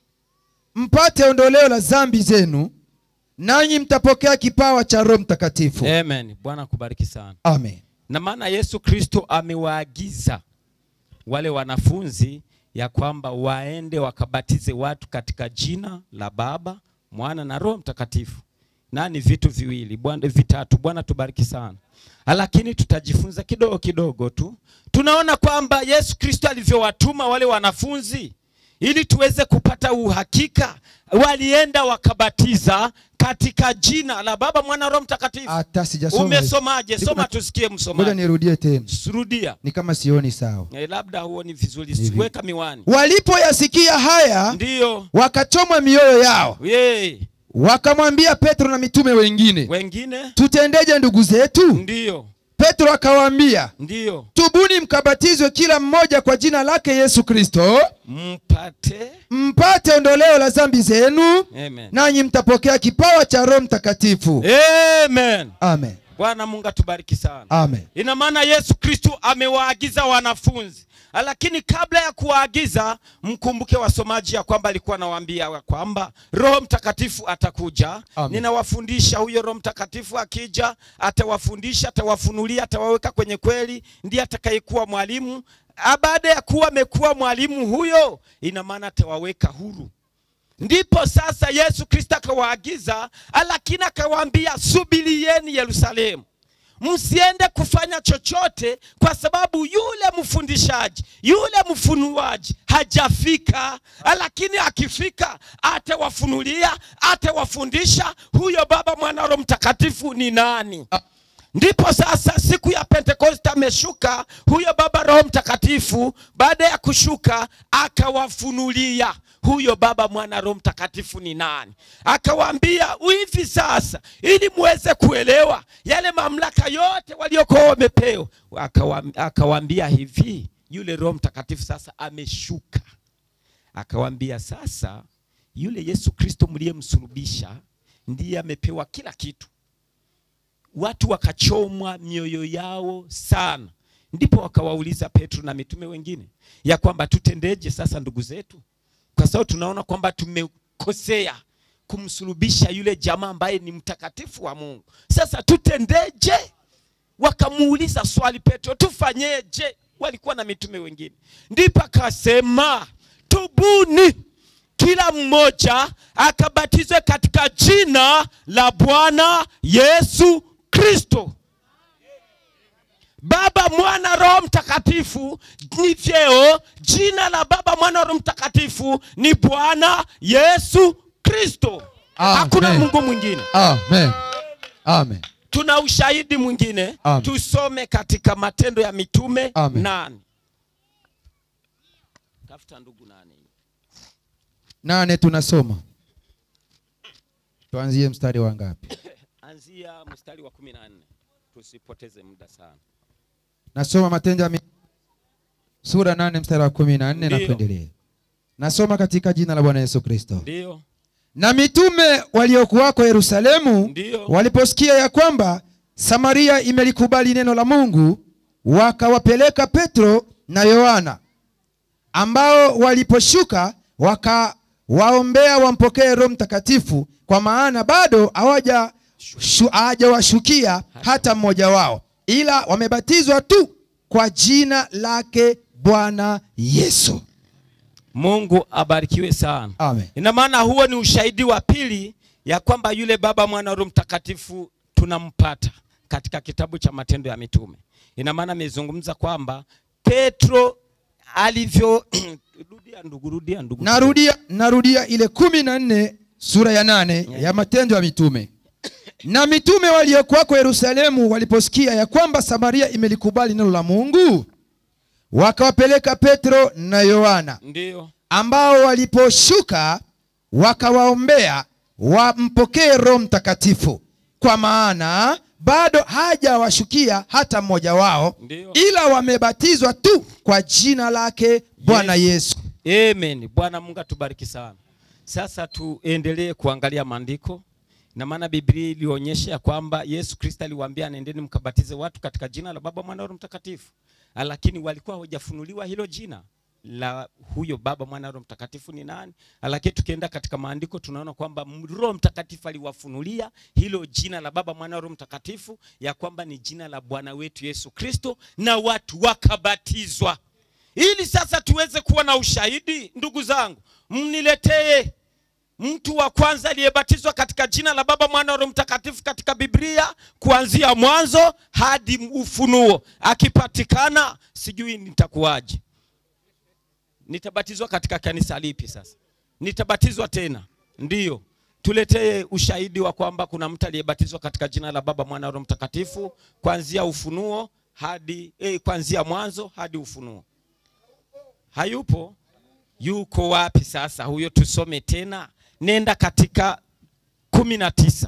mpate ondoleo la dhambi zenu, nanyi mtapokea kipawa cha Roho Mtakatifu. Amen. Bwana kubariki sana. Amen. Na maana Yesu Kristo amewaagiza wale wanafunzi ya kwamba waende wakabatize watu katika jina la Baba, Mwana na Roho Mtakatifu. Na ni vitu viwili, bwana vitatu. Bwana tubariki sana. Lakini tutajifunza kidogo kidogo tu. Tunaona kwamba Yesu Kristo alivyowatuma wale wanafunzi ili tuweze kupata uhakika, walienda wakabatiza katika jina la Baba, Mwana, Roho Mtakatifu. Hata sijasoma. Umesomaje? Soma tusikie msomaji. Ngoja nirudie tena. Rudia. Ni kama sioni sawa. Eh, labda huoni vizuri. Siweka miwani. Walipoyasikia haya, ndiyo, wakachomwa mioyo yao. Yee. Wakamwambia Petro na mitume wengine, wengine, tutendeje ndugu zetu? Ndiyo. Petro akawaambia, ndiyo, tubuni mkabatizwe kila mmoja kwa jina lake Yesu Kristo, mpate mpate ondoleo la dhambi zenu, nanyi mtapokea kipawa cha Roho Mtakatifu. Amen. Amen. Bwana Mungu atubariki sana. Amen. Ina maana Yesu Kristo amewaagiza wanafunzi. Lakini kabla ya kuwaagiza, mkumbuke wasomaji ya kwamba alikuwa anawaambia kwamba Roho Mtakatifu atakuja. Amen. Ninawafundisha huyo Roho Mtakatifu akija, atawafundisha, atawafunulia, atawaweka kwenye kweli, ndiye atakayekuwa mwalimu. Baada ya kuwa amekuwa mwalimu huyo, ina maana atawaweka huru. Ndipo sasa Yesu Kristo akawaagiza, lakini akawaambia, subirieni Yerusalemu. Msiende kufanya chochote, kwa sababu yule mfundishaji, yule mfunuaji hajafika. Lakini akifika, atawafunulia, atawafundisha huyo Baba, Mwana, Roho Mtakatifu ni nani. Ndipo sasa siku ya Pentekoste ameshuka huyo Baba Roho Mtakatifu. Baada ya kushuka, akawafunulia huyo Baba, Mwana, Roho Mtakatifu ni nani. Akawaambia hivi sasa, ili muweze kuelewa yale mamlaka yote waliokuwa wamepewa. Akawaambia hivi, yule Roho Mtakatifu sasa ameshuka. Akawaambia sasa, yule Yesu Kristo mliyemsulubisha ndiye amepewa kila kitu. Watu wakachomwa mioyo yao sana. Ndipo wakawauliza Petro na mitume wengine ya kwamba tutendeje sasa ndugu zetu, kwa sababu tunaona kwamba tumekosea kumsulubisha yule jamaa ambaye ni mtakatifu wa Mungu. Sasa tutendeje? Wakamuuliza swali Petro, tufanyeje? Walikuwa na mitume wengine. Ndipo akasema, tubuni kila mmoja akabatizwe katika jina la Bwana Yesu Kristo. Baba, Mwana, Roho Mtakatifu ni vyeo. Jina la Baba, Mwana, Roho Mtakatifu ni Bwana Yesu Kristo. Hakuna Mungu mwingine. Amen. Amen. Tuna ushahidi mwingine. Amen. Tusome katika Matendo ya Mitume nane. Tafuta ndugu nane. Nane tunasoma. Tuanzie mstari wa ngapi? Anzia mstari wa kumi na nne. Tusipoteze muda sana. Nasoma Matendo ya Mitume sura nane mstari wa kumi na nne na kuendelea. Nasoma katika jina la Bwana Yesu Kristo. Ndio. Na mitume waliokuwako Yerusalemu, Ndiyo, waliposikia ya kwamba Samaria imelikubali neno la Mungu, wakawapeleka Petro na Yohana, ambao waliposhuka wakawaombea wampokee Roho Mtakatifu, kwa maana bado hawaja hajawashukia hata mmoja wao, ila wamebatizwa tu kwa jina lake Bwana Yesu. Mungu abarikiwe sana. Amen. Ina maana huo ni ushahidi wa pili ya kwamba yule Baba, Mwana, Roho Mtakatifu tunampata katika kitabu cha Matendo ya Mitume. Ina maana amezungumza kwamba Petro alivyo rudia ndugu rudia ndugu. Narudia narudia ile kumi na nne sura ya nane yeah, ya Matendo ya Mitume. Na mitume waliokuwako Yerusalemu waliposikia ya kwamba Samaria imelikubali neno la Mungu, wakawapeleka Petro na Yohana, Ndiyo, ambao waliposhuka wakawaombea wampokee Roho Mtakatifu, kwa maana bado hajawashukia hata mmoja wao, Ndiyo, ila wamebatizwa tu kwa jina lake Bwana Yesu. Amen. Bwana Mungu atubariki sana. Sasa tuendelee kuangalia maandiko. Na maana Biblia ilionyesha kwamba Yesu Kristo aliwaambia nendeni mkabatize watu katika jina la Baba, Mwana, Roho Mtakatifu. Lakini walikuwa hawajafunuliwa hilo jina la huyo Baba, Mwana, Roho Mtakatifu ni nani. Lakini tukienda katika maandiko tunaona kwamba Roho Mtakatifu aliwafunulia hilo jina la Baba, Mwana, Roho Mtakatifu ya kwamba ni jina la Bwana wetu Yesu Kristo, na watu wakabatizwa. Ili sasa tuweze kuwa na ushahidi, ndugu zangu, mniletee mtu wa kwanza aliyebatizwa katika jina la Baba, Mwana, Roho Mtakatifu katika Biblia kuanzia Mwanzo hadi Ufunuo. Akipatikana sijui nitakuwaje. Nitabatizwa katika kanisa lipi sasa? Nitabatizwa tena? Ndiyo. Tuletee ushahidi wa kwamba kuna mtu aliyebatizwa katika jina la Baba, Mwana, Roho Mtakatifu kuanzia Ufunuo hadi eh, kuanzia Mwanzo hadi Ufunuo. Hayupo? Yuko wapi sasa huyo? Tusome tena. Nenda katika kumi na tisa.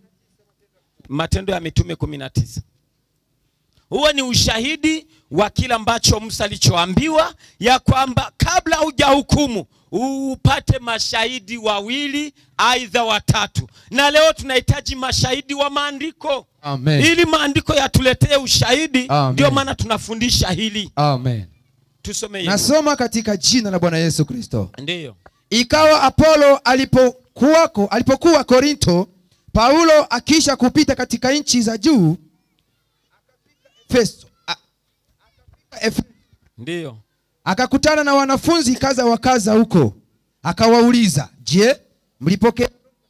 Matendo ya Mitume kumi na tisa. Huo ni ushahidi wa kila ambacho Musa alichoambiwa ya kwamba kabla hujahukumu upate mashahidi wawili aidha watatu. Na leo tunahitaji mashahidi wa maandiko. Amen. Ili maandiko yatuletee ushahidi, ndio maana tunafundisha hili. Amen. Tusome hiyo. Nasoma katika jina la Bwana Yesu Kristo. Ndiyo. Ikawa Apolo alipokuwako alipokuwa Korinto, Paulo akisha kupita katika nchi za juu, Efeso, Ndiyo, akakutana na wanafunzi kaza wa kaza huko, akawauliza, je, mlipokea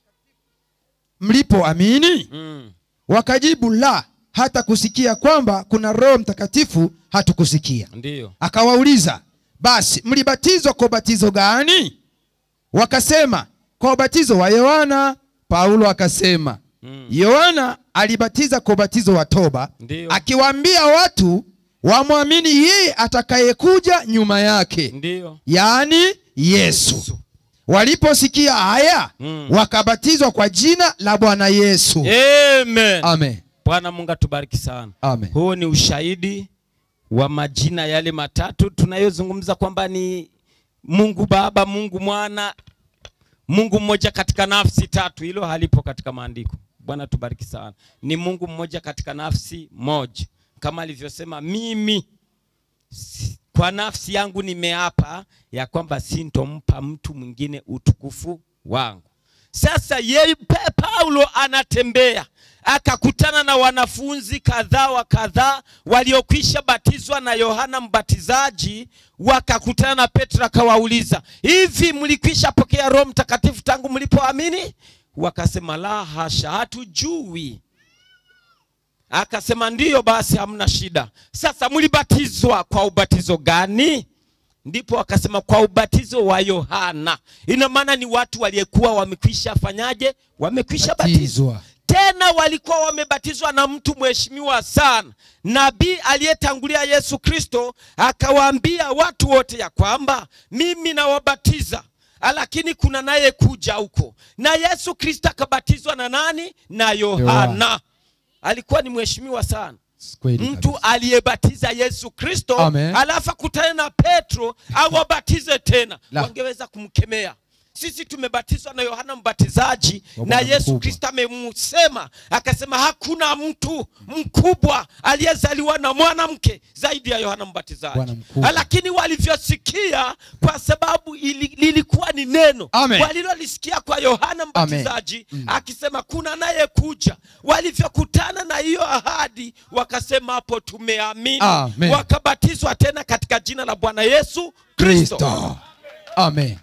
mlipo amini? Mm. Wakajibu, la, hata kusikia kwamba kuna Roho Mtakatifu hatukusikia. Ndiyo. Akawauliza, basi mlibatizwa kwa batizo gani? Wakasema, kwa ubatizo wa Yohana. Paulo akasema, mm. Yohana alibatiza kwa ubatizo wa toba, Ndiyo. akiwaambia watu wamwamini yeye atakayekuja nyuma yake, Ndiyo. yaani Yesu. Yesu. Waliposikia haya Mm. wakabatizwa kwa jina la Bwana Yesu. Amen. Amen. Bwana Mungu atubariki sana. Amen. Huo ni ushahidi wa majina yale matatu tunayozungumza kwamba ni Mungu Baba, Mungu Mwana, Mungu mmoja katika nafsi tatu. Hilo halipo katika maandiko. Bwana tubariki sana. Ni Mungu mmoja katika nafsi moja. Kama alivyosema, mimi kwa nafsi yangu nimeapa ya kwamba sintompa mtu mwingine utukufu wangu. Sasa yeye Paulo anatembea akakutana na wanafunzi kadhaa wa kadhaa waliokwisha batizwa na Yohana Mbatizaji. Wakakutana na Petro akawauliza, hivi mlikwisha pokea Roho Mtakatifu tangu mlipoamini? Wakasema, la hasha, hatujui. Akasema, ndiyo basi hamna shida. Sasa mlibatizwa kwa ubatizo gani? Ndipo akasema, kwa ubatizo wa Yohana. Ina maana ni watu waliyekuwa wamekwisha fanyaje? Wamekwisha batizwa. Tena walikuwa wamebatizwa na mtu mheshimiwa sana, nabii aliyetangulia Yesu Kristo. Akawaambia watu wote ya kwamba mimi nawabatiza, lakini kuna naye kuja huko. Na Yesu Kristo akabatizwa na nani? Na Yohana. Alikuwa ni mheshimiwa sana. Mtu aliyebatiza Yesu Kristo, alafu kutana na Petro awabatize tena. Wangeweza kumkemea. Sisi tumebatizwa na Yohana Mbatizaji, na Yesu Kristo amemsema akasema hakuna mtu mkubwa aliyezaliwa na mwanamke zaidi ya Yohana Mbatizaji. Lakini walivyosikia, kwa sababu ili, lilikuwa ni neno walilolisikia kwa Yohana Mbatizaji mm. akisema kuna naye kuja, walivyokutana na hiyo ahadi wakasema hapo tumeamini. Amen. Wakabatizwa tena katika jina la Bwana Yesu Kristo. Amen.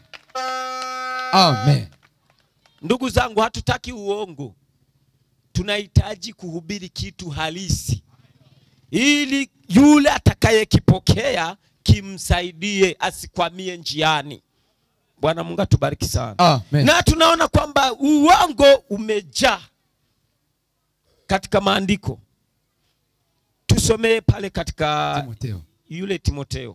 Amen. Ndugu zangu, hatutaki uongo. Tunahitaji kuhubiri kitu halisi, ili yule atakayekipokea kimsaidie, asikwamie njiani. Bwana Mungu atubariki sana. Amen. Na tunaona kwamba uongo umejaa katika maandiko. Tusomee pale katika Timotheo. Yule Timotheo.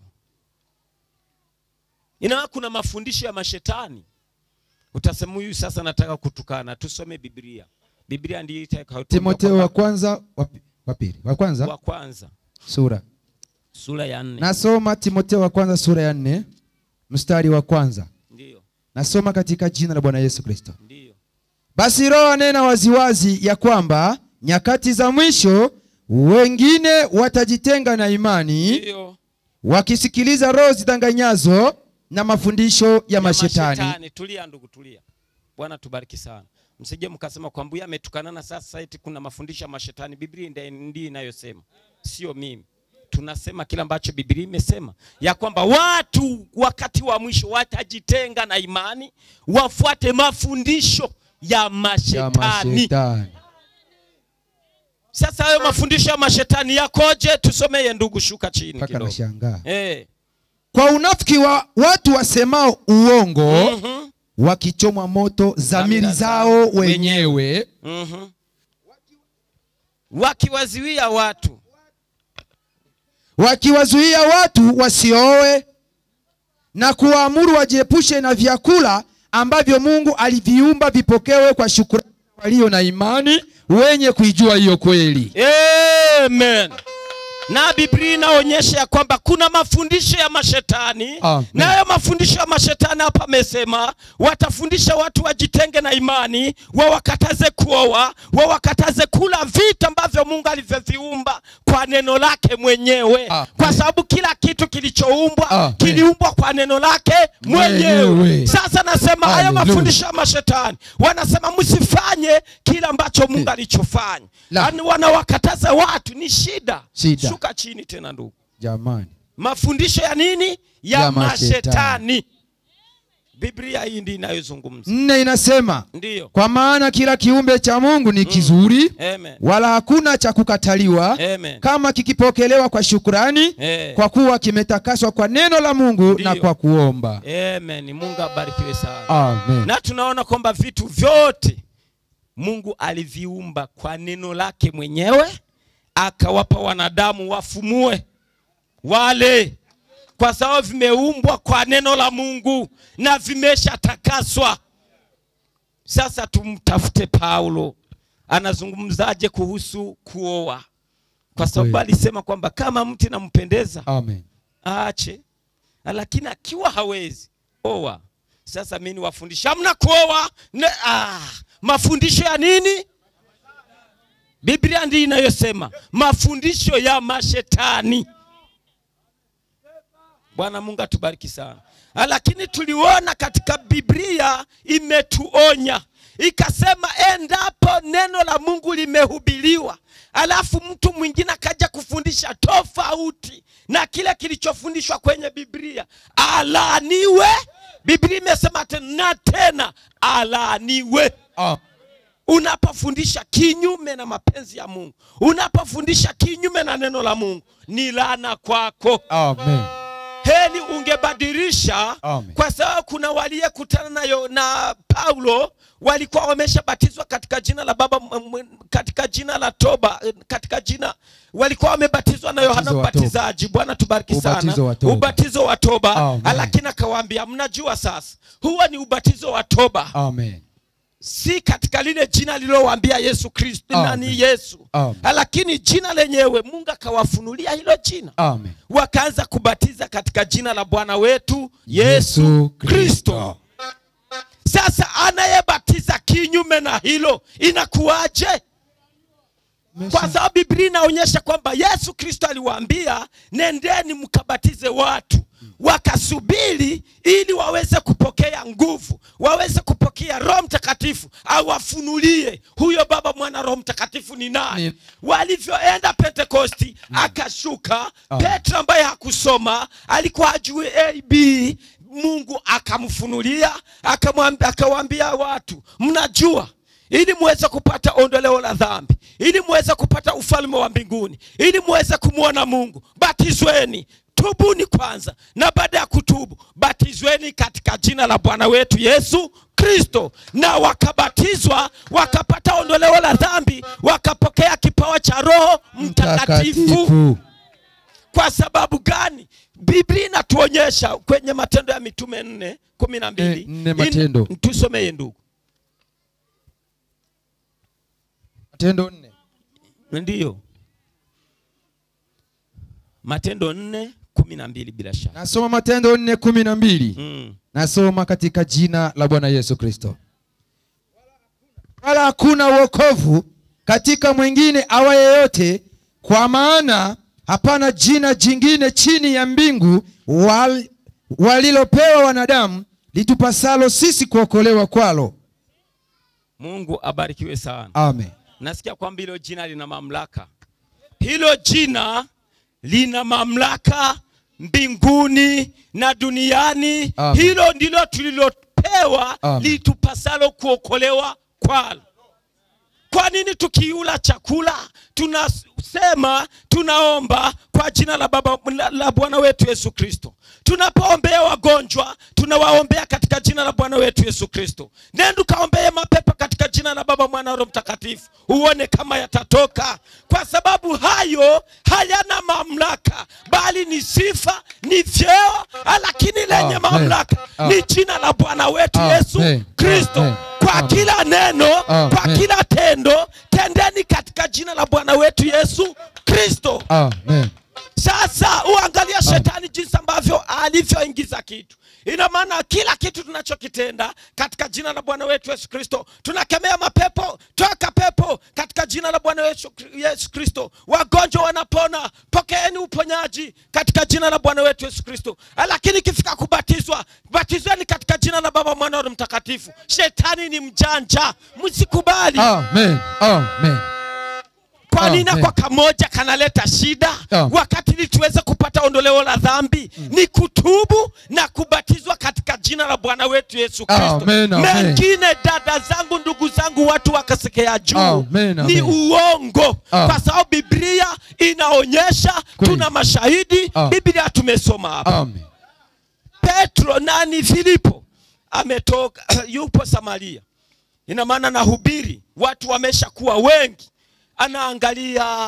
Ina kuna mafundisho ya mashetani. Utasema huyu sasa nataka kutukana. Tusome Biblia. Biblia ndiyo itakayo. Timotheo wa kwanza wa pili. Wa kwanza? Wa kwanza. Sura. Sura ya nne. Nasoma Timotheo wa kwanza sura ya nne, mstari wa kwanza. Ndiyo. Nasoma katika jina la Bwana Yesu Kristo. Ndiyo. Basi Roho anena waziwazi ya kwamba nyakati za mwisho wengine watajitenga na imani. Ndiyo. Wakisikiliza roho zidanganyazo na mafundisho ya, ya mashetani. mashetani. Tulia ndugu, tulia. Bwana tubariki sana. Msije mkasema kwamba ametukanana sasa eti kuna mafundisho ya mashetani. Biblia ndiyo inayosema, sio mimi. Tunasema kila ambacho Biblia imesema, ya kwamba watu wakati wa mwisho watajitenga na imani, wafuate mafundisho ya mashetani. Ya mashetani. Sasa hayo mafundisho ya mashetani yakoje? Tusomee ndugu, shuka chini kidogo. Paka nashangaa. Eh. Kwa unafiki wa watu wasemao uongo, mm -hmm. wakichomwa moto dhamiri zao wenyewe, mm -hmm. wakiwazuia watu wakiwazuia watu wasioe, na kuwaamuru wajiepushe na vyakula ambavyo Mungu aliviumba vipokewe kwa shukrani walio na imani, wenye kuijua hiyo kweli. Amen. Na Biblia inaonyesha kwamba kuna mafundisho ya mashetani. Amen. Na hayo mafundisho ya mashetani hapa amesema watafundisha watu wajitenge na imani, wawakataze kuoa, wawakataze kula vitu ambavyo Mungu alivyoviumba kwa neno lake mwenyewe. Amen. Kwa sababu kila kitu kilichoumbwa kiliumbwa kwa neno lake mwenyewe. Mwenyewe. Sasa nasema hayo mafundisho ya mashetani wanasema msifanye kila ambacho Mungu alichofanya. Yaani wanawakataza watu, ni shida. Shida. Shuka chini tena ndugu. Jamani. Mafundisho ya nini? Ya, ya mashetani. Biblia hii ndiyo inayozungumza. Nne inasema, ndiyo, kwa maana kila kiumbe cha Mungu ni kizuri, mm. Amen. Wala hakuna cha kukataliwa. Amen. Kama kikipokelewa kwa shukrani, hey. Kwa kuwa kimetakaswa kwa neno la Mungu, ndiyo, na kwa kuomba. Amen. Mungu abarikiwe sana. Amen. Na tunaona kwamba vitu vyote Mungu aliviumba kwa neno lake mwenyewe, akawapa wanadamu wafumue wale. kwa sababu vimeumbwa kwa neno la Mungu na vimeshatakaswa. Sasa tumtafute Paulo, anazungumzaje kuhusu kuoa? Kwa sababu alisema kwamba kama mtu nampendeza, Amen, aache. Lakini akiwa hawezi, oa. Sasa mimi niwafundisha mna kuoa, ah, mafundisho ya nini? Biblia ndiyo inayosema mafundisho ya mashetani. Bwana Mungu atubariki sana. Lakini tuliona katika Biblia imetuonya, ikasema endapo neno la Mungu limehubiriwa, alafu mtu mwingine akaja kufundisha tofauti na kile kilichofundishwa kwenye Biblia, alaaniwe. Biblia imesema tena tena alaaniwe. oh. Unapofundisha kinyume na mapenzi ya Mungu, unapofundisha kinyume na neno la Mungu, ni laana kwako. Amen. Heli ungebadilisha. Amen. Kwa sababu kuna waliyekutana nayo na Paulo walikuwa wameshabatizwa katika jina la Baba, katika jina la toba, katika jina walikuwa wamebatizwa na Yohana Mbatizaji. Bwana tubariki sana. Ubatizo wa toba. Ubatizo wa toba. Lakini akawaambia, mnajua sasa huwa ni ubatizo wa toba. Amen. Si katika lile jina lilowaambia Yesu Kristo nani Yesu. Amen. Lakini jina lenyewe Mungu akawafunulia hilo jina. Amen. Wakaanza kubatiza katika jina la Bwana wetu Yesu, Yesu Kristo. Sasa anayebatiza kinyume na hilo inakuwaje? Kwa sababu Biblia inaonyesha kwamba Yesu Kristo aliwaambia nendeni mkabatize watu. Wakasubiri ili waweze kupokea nguvu, waweze kupokea Roho Mtakatifu awafunulie huyo Baba, Mwana, Roho Mtakatifu ni nani. Walivyoenda Pentekosti, akashuka Petro ambaye hakusoma, alikuwa hajui A B, Mungu akamfunulia, akamwambia, akawaambia watu, mnajua ili muweze kupata ondoleo la dhambi, ili muweze kupata ufalme wa mbinguni, ili muweze kumuona Mungu, batizweni. Tubuni kwanza, na baada ya kutubu batizweni katika jina la Bwana wetu Yesu Kristo. Na wakabatizwa, wakapata ondoleo la dhambi, wakapokea kipawa cha Roho Mtakatifu. Kwa sababu gani? Biblia inatuonyesha kwenye Matendo ya Mitume nne kumi na mbili. Nne Matendo. Tusomee ndugu. Matendo nne. Ndiyo. Matendo nne kumi na mbili bila shaka. Nasoma Matendo nne kumi na mbili. Mm. Nasoma katika jina la Bwana Yesu Kristo. Wala hakuna wokovu katika mwingine awaye yote, kwa maana hapana jina jingine chini ya mbingu wal, walilopewa wanadamu litupasalo sisi kuokolewa kwalo. Mungu abarikiwe sana. Amen. Nasikia kwamba hilo jina lina mamlaka. Hilo jina lina mamlaka mbinguni na duniani. Amen. Hilo ndilo tulilopewa litupasalo kuokolewa kwalo. Kwa nini tukiula chakula tunasema tunaomba kwa jina la Baba, la, la Bwana wetu Yesu Kristo? Tunapoombea wagonjwa tunawaombea katika jina la Bwana wetu Yesu Kristo. Nenda kaombea mapepo katika jina la Baba, Mwana, Roho Mtakatifu, uone kama yatatoka. Kwa sababu hayo hayana mamlaka, bali ni sifa, ni vyeo, lakini lenye mamlaka ni jina la Bwana wetu Yesu Kristo. Kwa kila neno, kwa kila tendo, tendeni katika jina la Bwana wetu Yesu Kristo. Amen. Sasa uangalia shetani jinsi ambavyo alivyoingiza kitu. Ina maana kila kitu tunachokitenda katika jina la Bwana wetu Yesu Kristo, tunakemea mapepo, toka pepo katika jina la Bwana wetu Yesu Kristo. Wagonjwa wanapona, pokeeni uponyaji katika jina la Bwana wetu Yesu Kristo. Lakini kifika kubatizwa, batizweni katika jina la Baba, Mwana, Roho Mtakatifu. Shetani ni mjanja, msikubali. Amen. Amen. Kwa nini kwa kamoja kanaleta shida? Oh. Wakati ili tuweze kupata ondoleo la dhambi mm. ni kutubu na kubatizwa katika jina la Bwana wetu Yesu Kristo. Mengine dada zangu, ndugu zangu, watu wakasekea juu. Amen, amen. Ni uongo. Oh. Kwa sababu Biblia inaonyesha, tuna mashahidi. Oh. Biblia tumesoma hapa. Amen. Petro nani Filipo ametoka yupo Samaria. Ina maana nahubiri, watu wamesha kuwa wengi. Anaangalia, ah,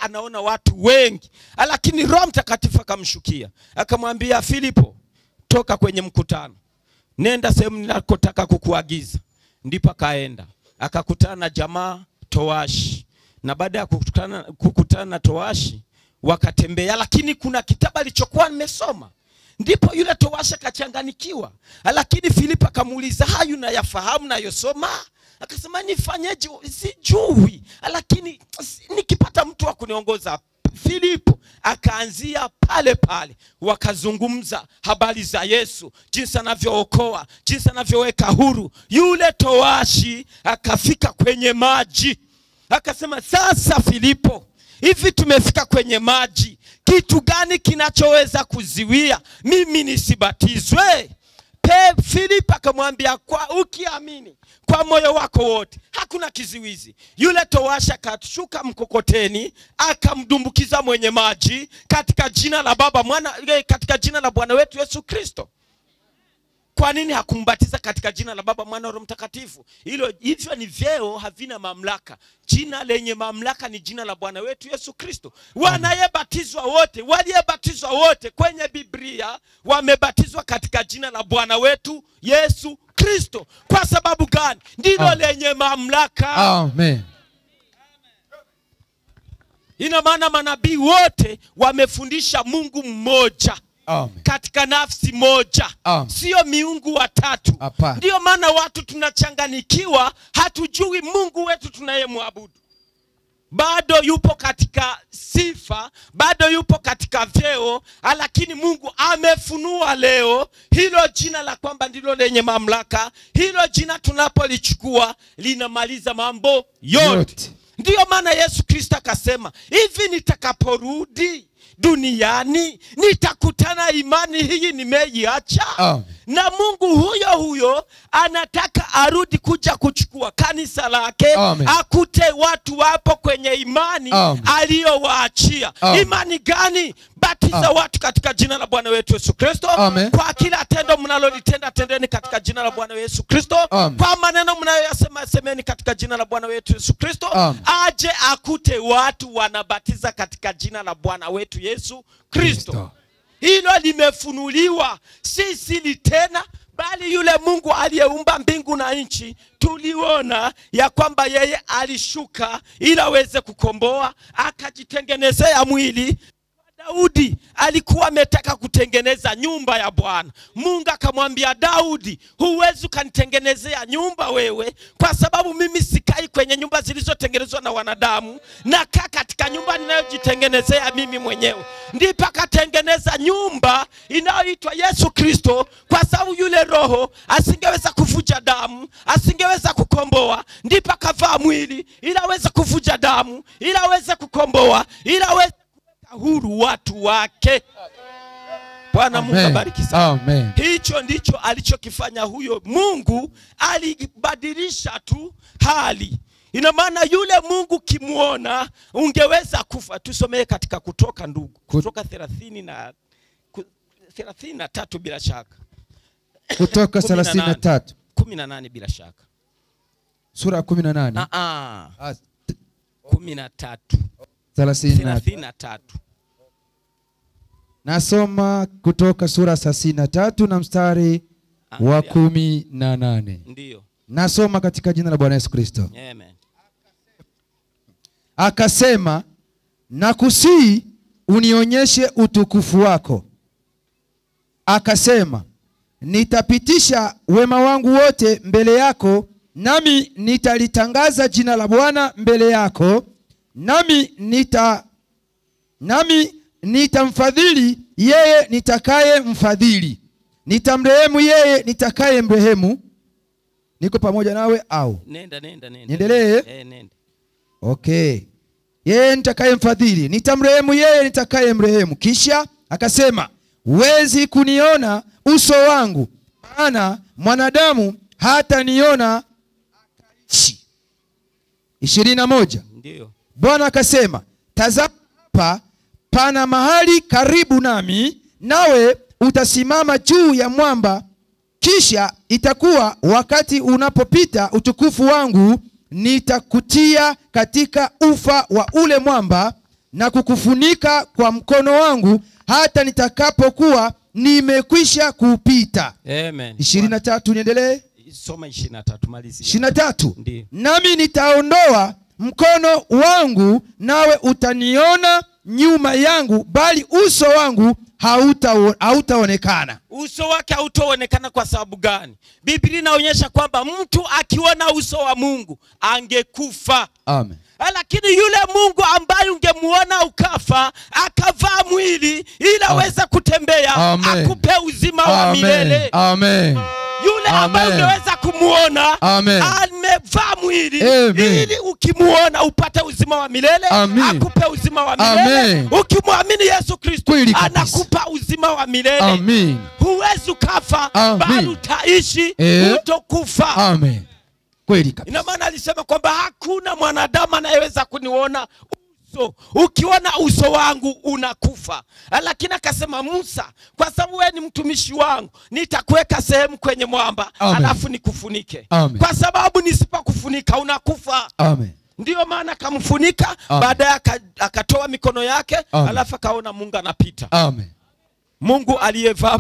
anaona watu wengi. Lakini Roho Mtakatifu akamshukia, akamwambia Filipo, toka kwenye mkutano, nenda sehemu ninakotaka kukuagiza. Ndipo akaenda, akakutana na jamaa towashi. Na baada ya kukutana, kukutana na towashi, wakatembea. Lakini kuna kitabu alichokuwa nimesoma. Ndipo yule towashi akachanganikiwa. Lakini Filipo akamuuliza, hayo unayafahamu na yosoma? Akasema, nifanyeje? Sijui, lakini nikipata mtu wa kuniongoza. Filipo akaanzia pale pale, wakazungumza habari za Yesu, jinsi anavyookoa, jinsi anavyoweka huru. Yule towashi akafika kwenye maji. Akasema, sasa Filipo, hivi tumefika kwenye maji, kitu gani kinachoweza kuziwia mimi nisibatizwe? Pe Filipo akamwambia, kwa ukiamini kwa moyo wako wote hakuna kiziwizi. Yule towashi akashuka mkokoteni, akamdumbukiza mwenye maji katika jina la Baba, Mwana, katika jina la Bwana wetu Yesu Kristo. Kwa nini hakumbatiza katika jina la Baba, Mwana, Roho Mtakatifu? Hilo hivyo ni vyeo, havina mamlaka. Jina lenye mamlaka ni jina la Bwana wetu Yesu Kristo. Wanayebatizwa wote, waliyebatizwa wote kwenye Biblia wamebatizwa katika jina la Bwana wetu Yesu Kristo. Kwa sababu gani? Ndilo lenye mamlaka. Amen. Ina maana manabii wote wamefundisha Mungu mmoja. Amen. Katika nafsi moja. Amen. Sio miungu watatu. Apana. Ndio maana watu tunachanganikiwa, hatujui Mungu wetu tunayemwabudu. Bado yupo katika sifa, bado yupo katika vyeo, lakini Mungu amefunua leo hilo jina la kwamba ndilo lenye mamlaka. Hilo jina tunapolichukua linamaliza mambo yote. Yote. Ndio maana Yesu Kristo akasema, hivi nitakaporudi duniani nitakutana imani hii nimeiacha? Amen. Na Mungu huyo huyo anataka arudi kuja kuchukua kanisa lake. Amen. Akute watu wapo kwenye imani aliyowaachia. Imani gani? Batiza Amen. Watu katika jina la Bwana wetu Yesu Kristo. Kwa kila tendo mnalolitenda tendeni katika jina la Bwana Yesu Kristo. Kwa maneno mnayoyasema semeni katika jina la Bwana wetu Yesu Kristo. Aje akute watu wanabatiza katika jina la Bwana wetu Yesu Kristo. Hilo limefunuliwa, si siri tena, bali yule Mungu aliyeumba mbingu na nchi, tuliona ya kwamba yeye alishuka ili aweze kukomboa, akajitengenezea mwili. Daudi alikuwa ametaka kutengeneza nyumba ya Bwana. Mungu akamwambia Daudi, huwezi kanitengenezea nyumba wewe, kwa sababu mimi sikai kwenye nyumba zilizotengenezwa na wanadamu, na kaa katika nyumba ninayojitengenezea mimi mwenyewe. Ndipo akatengeneza nyumba inayoitwa Yesu Kristo, kwa sababu yule roho asingeweza kuvuja damu, asingeweza kukomboa. Ndipo akavaa mwili ili aweze kuvuja damu, ili aweze kukomboa, ili aweze huru watu wake. Bwana Mungu abariki sana. Amen. Hicho ndicho alichokifanya huyo Mungu, alibadilisha tu hali. Ina maana yule Mungu kimuona ungeweza kufa. Tusomee katika Kutoka ndugu. Kutoka thelathini na thelathini na tatu bila shaka. Kutoka thelathini na tatu. kumi na nane bila shaka. Sura kumi na nane. Ah ah. kumi na tatu. thelathini na tatu. Nasoma Kutoka sura thelathini na tatu na mstari wa kumi na nane. Ndio. Nasoma katika jina la Bwana Yesu Kristo. Amen. Akasema, nakusihi unionyeshe utukufu wako. Akasema, nitapitisha wema wangu wote mbele yako, nami nitalitangaza jina la Bwana mbele yako. Nami nita nami nitamfadhili yeye nitakaye mfadhili, nitamrehemu yeye nitakaye mrehemu. Niko pamoja nawe au? Nenda nenda nenda. Niendelee? Eh, nenda. Okay. Yeye nitakaye mfadhili, nitamrehemu yeye nitakaye mrehemu. Kisha akasema, huwezi kuniona uso wangu, maana mwanadamu hata niona akaishi. ishirini na moja. Ndio. Bwana akasema, tazama hapa pana mahali karibu nami, nawe utasimama juu ya mwamba. Kisha itakuwa wakati unapopita utukufu wangu, nitakutia katika ufa wa ule mwamba, na kukufunika kwa mkono wangu hata nitakapokuwa nimekwisha kupita. Amen. ishirini na tatu niendelee. Soma ishirini na tatu malizia. ishirini na tatu. Ndiyo. Nami nitaondoa mkono wangu nawe utaniona nyuma yangu, bali uso wangu hauta hautaonekana. Uso wake hautaonekana kwa sababu gani? Biblia inaonyesha kwamba mtu akiona uso wa Mungu angekufa. Amen. Lakini yule Mungu ambaye ungemuona ukafa akavaa mwili ili aweze kutembea, Amen, akupe uzima wa milele. Amen. Yule ambaye ungeweza kumuona amevaa mwili ili ukimuona upate uzima wa milele. Amen. Akupe uzima wa milele. Ukimwamini Yesu Kristo anakupa uzima wa milele. Amen. Huwezi ukafa, bali utaishi, utakufa. Amen. Kweli kabisa. Ina maana alisema kwamba hakuna mwanadamu anayeweza kuniona uso. Ukiona uso wangu unakufa. Lakini akasema Musa, kwa sababu wewe ni mtumishi wangu, nitakuweka sehemu kwenye mwamba, alafu nikufunike. Amen. Kwa sababu nisipokufunika unakufa. Amen. Ndio maana akamfunika, baadaye akatoa mikono yake. Amen. Alafu akaona Mungu anapita. Amen. Mungu aliyevaa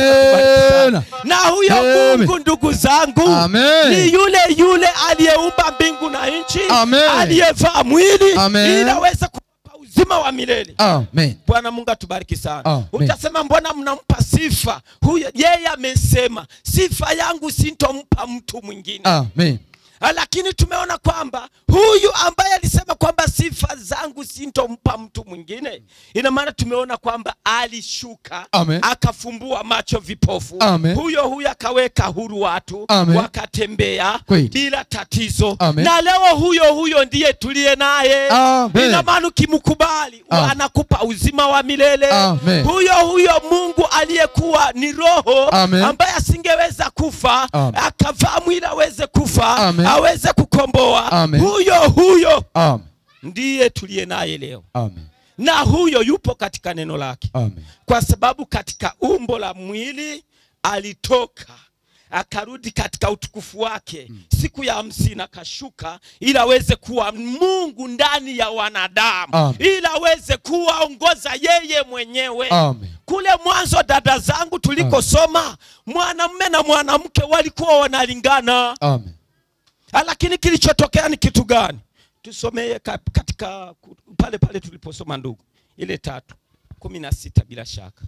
mwili. Na huyo Amen. Mungu ndugu zangu, Amen. Ni yule yule aliyeumba mbingu na nchi, aliyevaa mwili ili aweze kupa uzima wa milele. Amen. Bwana Mungu atubariki sana. Amen. Utasema mbona mnampa sifa? Huyo yeye amesema sifa yangu sintompa mtu mwingine. Amen. Lakini tumeona kwamba huyu ambaye alisema kwamba sifa zangu sintompa mtu mwingine, ina maana tumeona kwamba alishuka. Amen. Akafumbua macho vipofu. Amen. Huyo huyo akaweka huru watu. Amen. Wakatembea bila tatizo. Amen. Na leo huyo huyo ndiye tuliye naye. Ina maana ukimkubali anakupa uzima wa milele. Amen. Huyo huyo Mungu aliyekuwa ni roho. Amen. Ambaye asingeweza kufa, akavaa mwili aweze kufa. Amen. Aweze kukomboa. Amen. Huyo huyo Amen. Ndiye tuliye naye leo. Amen. Na huyo yupo katika neno lake. Amen. Kwa sababu katika umbo la mwili alitoka akarudi katika utukufu wake. Hmm. Siku ya hamsini akashuka ili aweze kuwa Mungu ndani ya wanadamu. Amen. Ili aweze kuwaongoza yeye mwenyewe. Amen. Kule mwanzo dada zangu tulikosoma, mwanamume na mwanamke walikuwa wanalingana. Amen. Lakini kilichotokea ni kitu gani? Tusomee katika pale pale tuliposoma ndugu. Ile tatu kumi na sita bila shaka.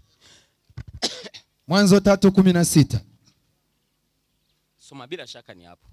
Mwanzo tatu kumi na sita. Soma bila shaka ni hapo.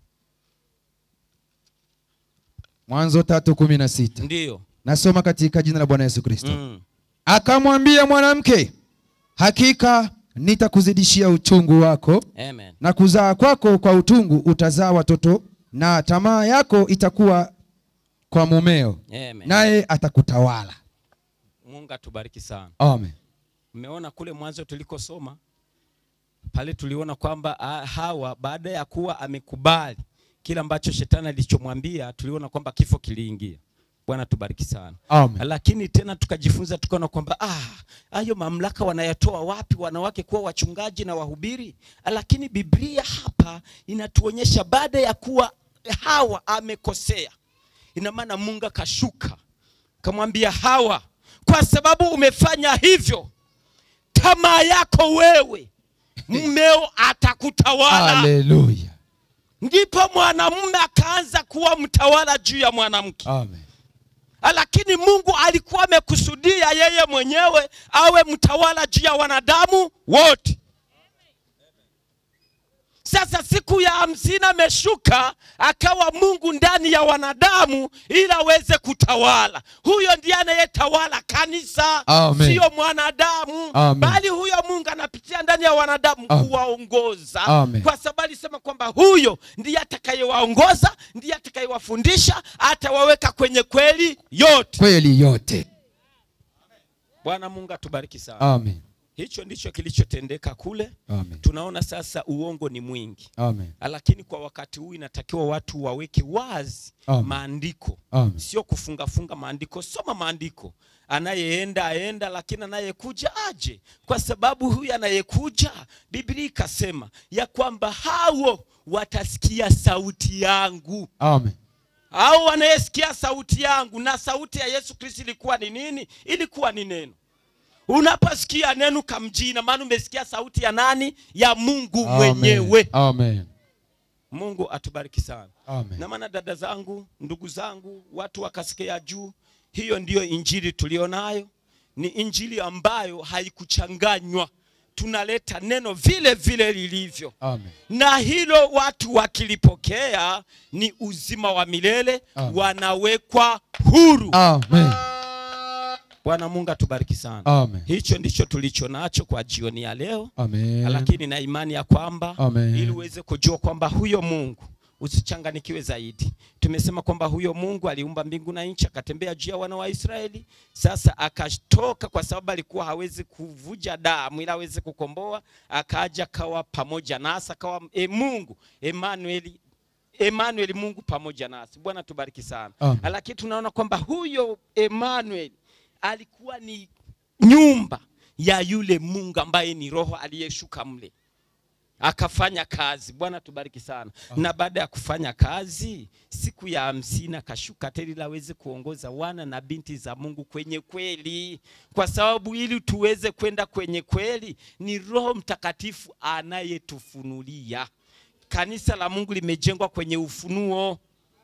Mwanzo tatu kumi na sita. Ndiyo. Nasoma katika jina la Bwana Yesu Kristo. Mm. Akamwambia mwanamke, hakika nitakuzidishia uchungu wako. Amen. Na kuzaa kwako kwa utungu utazaa watoto, na tamaa yako itakuwa kwa mumeo. Amen. Naye atakutawala. Mungu atubariki sana. Amen. Umeona kule mwanzo tulikosoma pale tuliona kwamba Hawa baada ya kuwa amekubali kila ambacho shetani alichomwambia, tuliona kwamba kifo kiliingia. Bwana tubariki sana. Amen. Lakini tena tukajifunza tukaona kwamba ah hayo mamlaka wanayatoa wapi wanawake kuwa wachungaji na wahubiri? Lakini Biblia hapa inatuonyesha baada ya kuwa Hawa amekosea, ina maana Mungu kashuka kamwambia Hawa, kwa sababu umefanya hivyo, tamaa yako wewe mumeo atakutawala. Haleluya. Ndipo mwanamume akaanza kuwa mtawala juu ya mwanamke. Amen. Lakini Mungu alikuwa amekusudia yeye mwenyewe awe mtawala juu ya wanadamu wote. Sasa siku ya hamsini ameshuka akawa Mungu ndani ya wanadamu ili aweze kutawala. Huyo ndiye anayetawala kanisa. Amen. Sio mwanadamu. Amen. Bali huyo Mungu anapitia ndani ya wanadamu kuwaongoza. Amen. Kwa sababu alisema kwamba huyo ndiye atakayewaongoza, ndiye atakayewafundisha, atawaweka kwenye kweli yote. Kweli yote. Bwana Mungu atubariki sana. Amen. Hicho ndicho kilichotendeka kule. Amen. Tunaona sasa uongo ni mwingi. Amen. Lakini kwa wakati huu inatakiwa watu waweke wazi maandiko. Amen. Sio kufunga funga maandiko. Soma maandiko. Anayeenda aenda, lakini anayekuja aje. Kwa sababu huyu anayekuja, Biblia ikasema ya kwamba hao watasikia sauti yangu. Amen. au wanayesikia sauti yangu. Na sauti ya Yesu Kristo ilikuwa ni nini? Ilikuwa ni neno. Unaposikia neno kamjina, maana umesikia sauti ya nani? Ya Mungu mwenyewe. Amen. Mungu atubariki sana. Amen. Na maana dada zangu, ndugu zangu, watu wakasikia juu, hiyo ndiyo injili tulionayo. Ni injili ambayo haikuchanganywa. Tunaleta neno vile vile lilivyo. Amen. Na hilo watu wakilipokea ni uzima wa milele. Amen. Wanawekwa huru. Amen. Bwana Mungu atubariki sana. Amen. Hicho ndicho tulicho nacho kwa jioni ya leo. Amen. Lakini na imani ya kwamba Amen. ili uweze kujua kwamba huyo Mungu, usichanganikiwe zaidi. Tumesema kwamba huyo Mungu aliumba mbingu na nchi, akatembea juu ya wana wa Israeli. Sasa akatoka kwa sababu alikuwa hawezi kuvuja damu ila hawezi kukomboa, akaja kawa pamoja nasi, akawa e Mungu Emmanuel. Emmanuel, Mungu pamoja nasi. Bwana tubariki sana. Amen. Lakini tunaona kwamba huyo Emmanuel alikuwa ni nyumba ya yule Mungu ambaye ni roho aliyeshuka mle. Akafanya kazi. Bwana tubariki sana. Amen. Na baada ya kufanya kazi, siku ya hamsini akashuka tena ili aweze kuongoza wana na binti za Mungu kwenye kweli. Kwa sababu ili tuweze kwenda kwenye kweli, ni Roho Mtakatifu anayetufunulia. Kanisa la Mungu limejengwa kwenye ufunuo.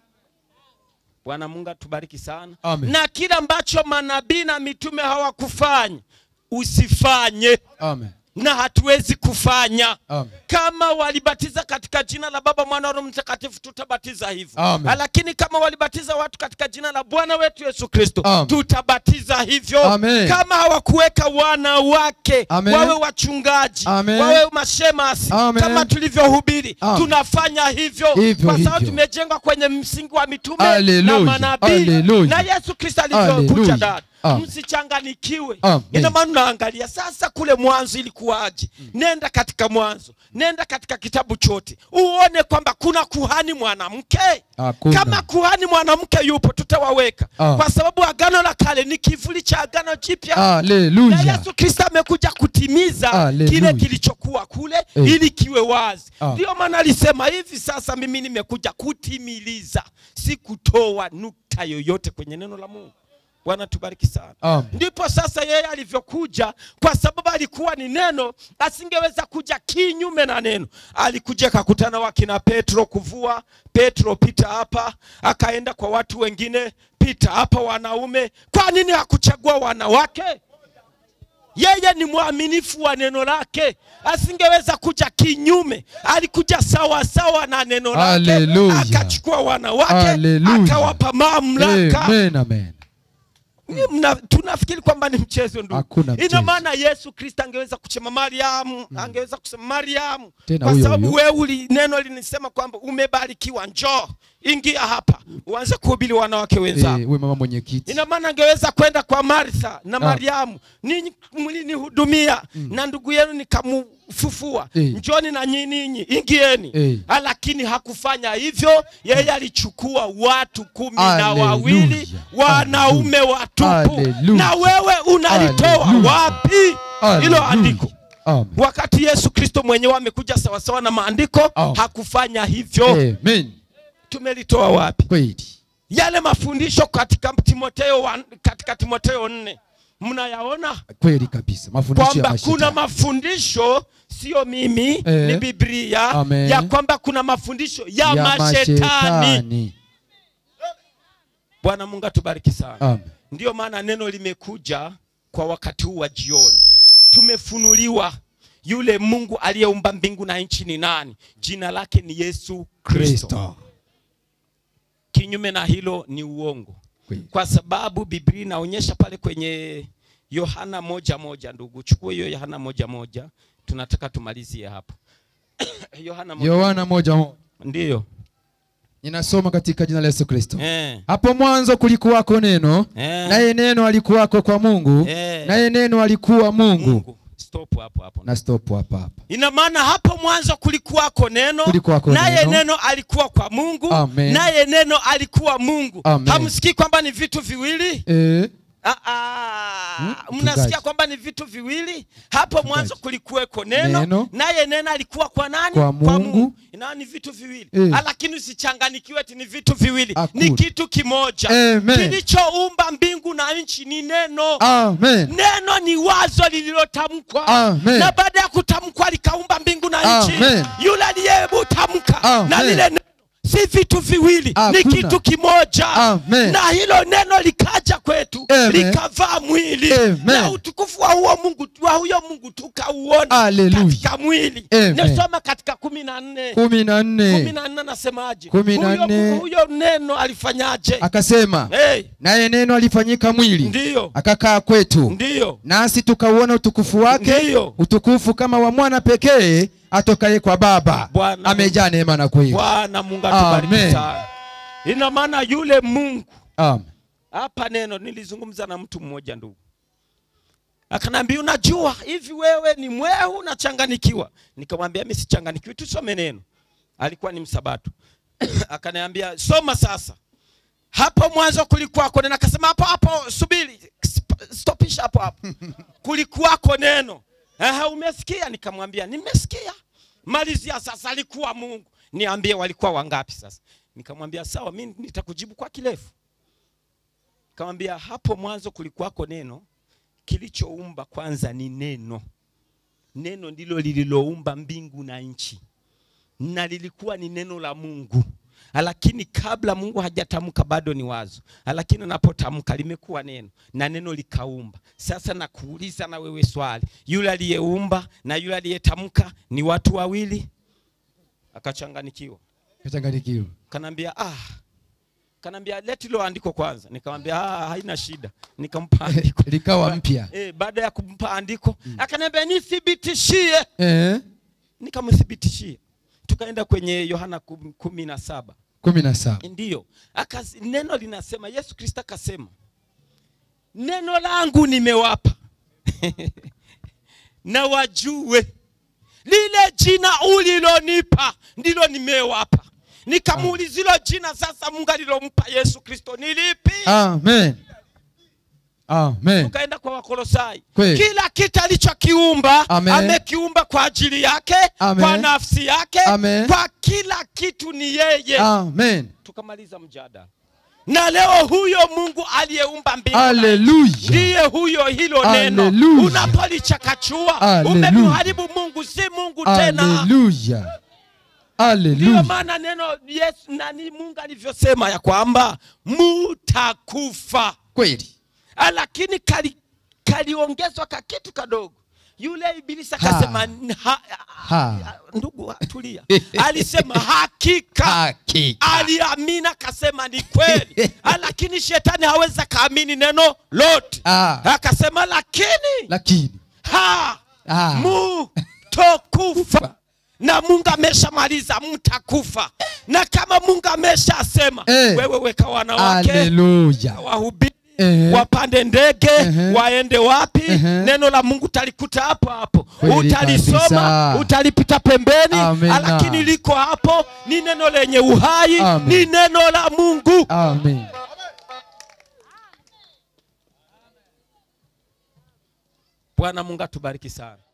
Bwana Mungu atubariki sana. Amen. Na kila ambacho manabii na mitume hawakufanya, usifanye. Amen. Na hatuwezi kufanya. Amen. Kama walibatiza katika jina la Baba, Mwana na Roho Mtakatifu, tutabatiza hivyo. Amen. Lakini kama walibatiza watu katika jina la Bwana wetu Yesu Kristo, Amen, tutabatiza hivyo. Amen. Kama hawakuweka wana wake, Amen, wawe wachungaji, Amen, wawe mashemasi, Amen, kama tulivyohubiri, Amen, tunafanya hivyo, hivyo kwa sababu hivyo tumejengwa kwenye msingi wa mitume Hallelujah. na manabii. Hallelujah. Na Yesu Kristo alivyokuja dada. Amen. Msichanganikiwe. Amen. Ina maana unaangalia sasa kule mwanzo ilikuwaje. Mm. Nenda katika mwanzo, nenda katika kitabu chote, uone kwamba kuna kuhani mwanamke. Kama kuhani mwanamke yupo, tutawaweka. Ah. Kwa sababu agano la kale ni kivuli cha agano jipya. Hallelujah. Na Yesu Kristo amekuja kutimiza Hallelujah. Kile kilichokuwa kule, hey, ili kiwe wazi. Ndio ah. maana alisema hivi sasa mimi nimekuja kutimiliza, si kutoa nukta yoyote kwenye neno la Mungu. Bwana tubariki sana. Amen. Ndipo sasa yeye alivyokuja, kwa sababu alikuwa ni neno, asingeweza kuja kinyume na neno. Alikuja kakutana wakina Petro kuvua, Petro pita hapa, akaenda kwa watu wengine, pita hapa wanaume. Kwa nini hakuchagua wanawake? Yeye ni mwaminifu wa neno lake, asingeweza kuja kinyume. Alikuja sawa sawa na neno lake, akachukua wanawake, akawapa mamlaka. Amen, amen. Mna, tunafikiri kwamba ni mchezo ndugu. Ina maana Yesu Kristo angeweza kusema Mariamu, mm. angeweza kusema Mariamu, kwa sababu wewe neno linisema kwamba umebarikiwa, njoo ingia hapa uanze kuhubiri wanawake wenzako. Eh, wewe mama mwenyekiti. Ina maana angeweza kwenda kwa Martha na Mariamu, ninyi mlinihudumia, mm. na ndugu yenu nikamfufua, eh. njoni na nyinyi ingieni. Eh. Lakini hakufanya hivyo. Yeye alichukua watu kumi na wawili, wanaume watupu. Hallelujah. Na wewe unalitoa wapi hilo andiko? Amen. Wakati Yesu Kristo mwenyewe amekuja sawa sawa na maandiko, oh. hakufanya hivyo. Amen. Tumelitoa wapi? Kweli. Yale mafundisho katika Timotheo wa, katika Timotheo nne mnayaona? Kweli kabisa. Mafundisho ya kwamba kuna mafundisho, sio mimi, eh, ni Biblia. Amen. Ya kwamba kuna mafundisho ya, ya mashetani, mashetani. Bwana Mungu atubariki sana. Amen. Ndio maana neno limekuja kwa wakati huu wa jioni. Tumefunuliwa yule Mungu aliyeumba mbingu na nchi ni nani. Jina lake ni Yesu Kristo. Kinyume na hilo ni uongo. Kwa sababu Biblia inaonyesha pale kwenye Yohana moja moja, ndugu chukua hiyo Yohana moja moja, tunataka tumalizie hapo. Yohana moja, Yohana moja moja. Ndiyo. Ninasoma katika jina la Yesu Kristo. Eh. Hapo mwanzo kulikuwako neno, eh, naye neno alikuwako kwa Mungu, eh, naye neno alikuwa Mungu. Mungu. Stop hapo hapo. Na stop hapo hapo. Ina maana hapo mwanzo kulikuwako neno, naye neno alikuwa kwa Mungu, naye neno alikuwa Mungu. Hamsikii kwamba ni vitu viwili? Eh. Ah ah. Ah, mnasikia kwamba ni vitu viwili. Hapo mwanzo kulikuweko neno, neno. Naye neno alikuwa kwa nani? Kwa Mungu. Kwa Mungu. Na ni vitu viwili. E. Lakini usichanganikiwe eti ni vitu viwili. Akuli. Ni kitu kimoja. Kilichoumba mbingu na nchi ni neno. Amen. Neno ni wazo lililotamkwa. Na baada ya kutamkwa likaumba mbingu na nchi. Yule aliyetamka na lile neno si vitu viwili. Akuna. Ni kitu kimoja. Amen. Na hilo neno likaja kwetu. Amen. Likavaa mwili. Amen. Na utukufu wa huo Mungu, wa huyo Mungu tukauona katika mwili. Nasoma katika kumi na nne. kumi na nne. kumi na nne nasemaje? Huyo, huyo neno alifanyaje? Akasema, hey. Naye neno alifanyika mwili. Ndiyo. Akakaa kwetu. Ndiyo. Nasi tukauona utukufu wake. Ndiyo. Utukufu kama wa mwana pekee atokaye kwa Baba. Amejaa neema na kweli. Bwana Mungu atubariki sana. Ina maana yule Mungu. Amen. Hapa neno nilizungumza na mtu mmoja ndugu. Akanambia, unajua hivi wewe ni mwehu unachanganikiwa. Nikamwambia mimi sichanganikiwi, tusome neno. Alikuwa ni msabato. Akaniambia soma sasa. Hapo mwanzo kulikuwako neno. Akasema hapo hapo subiri. Stopisha hapo hapo. Kulikuwako neno. Eh, umesikia? Nikamwambia nimesikia. Malizia sasa, alikuwa Mungu. Niambie walikuwa wangapi sasa? Nikamwambia sawa, mimi nitakujibu kwa kirefu. Nikamwambia hapo mwanzo kulikuwako neno, kilichoumba kwanza ni neno. Neno ndilo lililoumba mbingu na nchi. Na lilikuwa ni neno la Mungu. Lakini kabla Mungu hajatamka bado ni wazo. Lakini anapotamka limekuwa neno na neno likaumba. Sasa nakuuliza na wewe swali. Yule aliyeumba na yule aliyetamka ni watu wawili? Akachanganikiwa. Akachanganikiwa. Kanambia ah. Kanambia leti lo andiko kwanza. Nikamwambia ah, haina shida. Nikampa andiko. Likawa mpya. Eh, baada ya kumpa andiko, mm. Akaniambia nithibitishie. Eh. Nikamthibitishia. Tukaenda kwenye Yohana kumi na saba. kumi na saba. Ndiyo. Akasi, neno linasema, Yesu Kristo akasema, neno langu nimewapa. Na wajue lile jina ulilonipa ndilo nimewapa. Nikamuuliza hilo jina sasa Mungu alilompa Yesu Kristo ni lipi? Amen. Amen. Tukaenda kwa Wakolosai. Kila kitu alichokiumba amekiumba kwa ajili yake. Amen. Kwa nafsi yake. Amen. Kwa kila kitu ni yeye. Amen. Tukamaliza mjadala. Na leo huyo Mungu aliyeumba mbingu ndiye huyo hilo neno. Unapolichakachua umemharibu Mungu, si Mungu tena. Haleluya. Haleluya. Ndio maana neno Yesu nani Mungu alivyosema ya kwamba mutakufa. Kweli. Lakini kali kaliongezwa ka kitu kadogo. Yule ibilisi akasema ha, ha, ndugu tulia. Alisema hakika. Hakika. Aliamini akasema ni kweli. Lakini shetani hawezi kaamini neno lote. Akasema lakini lakini ha, ha. Mutokufa. Na Mungu ameshamaliza mtakufa. Na kama Mungu ameshasema, eh, wewe weka wanawake. Haleluya. Wahubiri. Uh-huh. Wapande ndege, uh-huh, waende wapi? Uh-huh. Neno la Mungu talikuta hapo hapo. Utalisoma, utalipita pembeni. Amena. Lakini liko hapo, ni neno lenye uhai. Amen. Ni neno la Mungu. Amen. Bwana Mungu atubariki sana.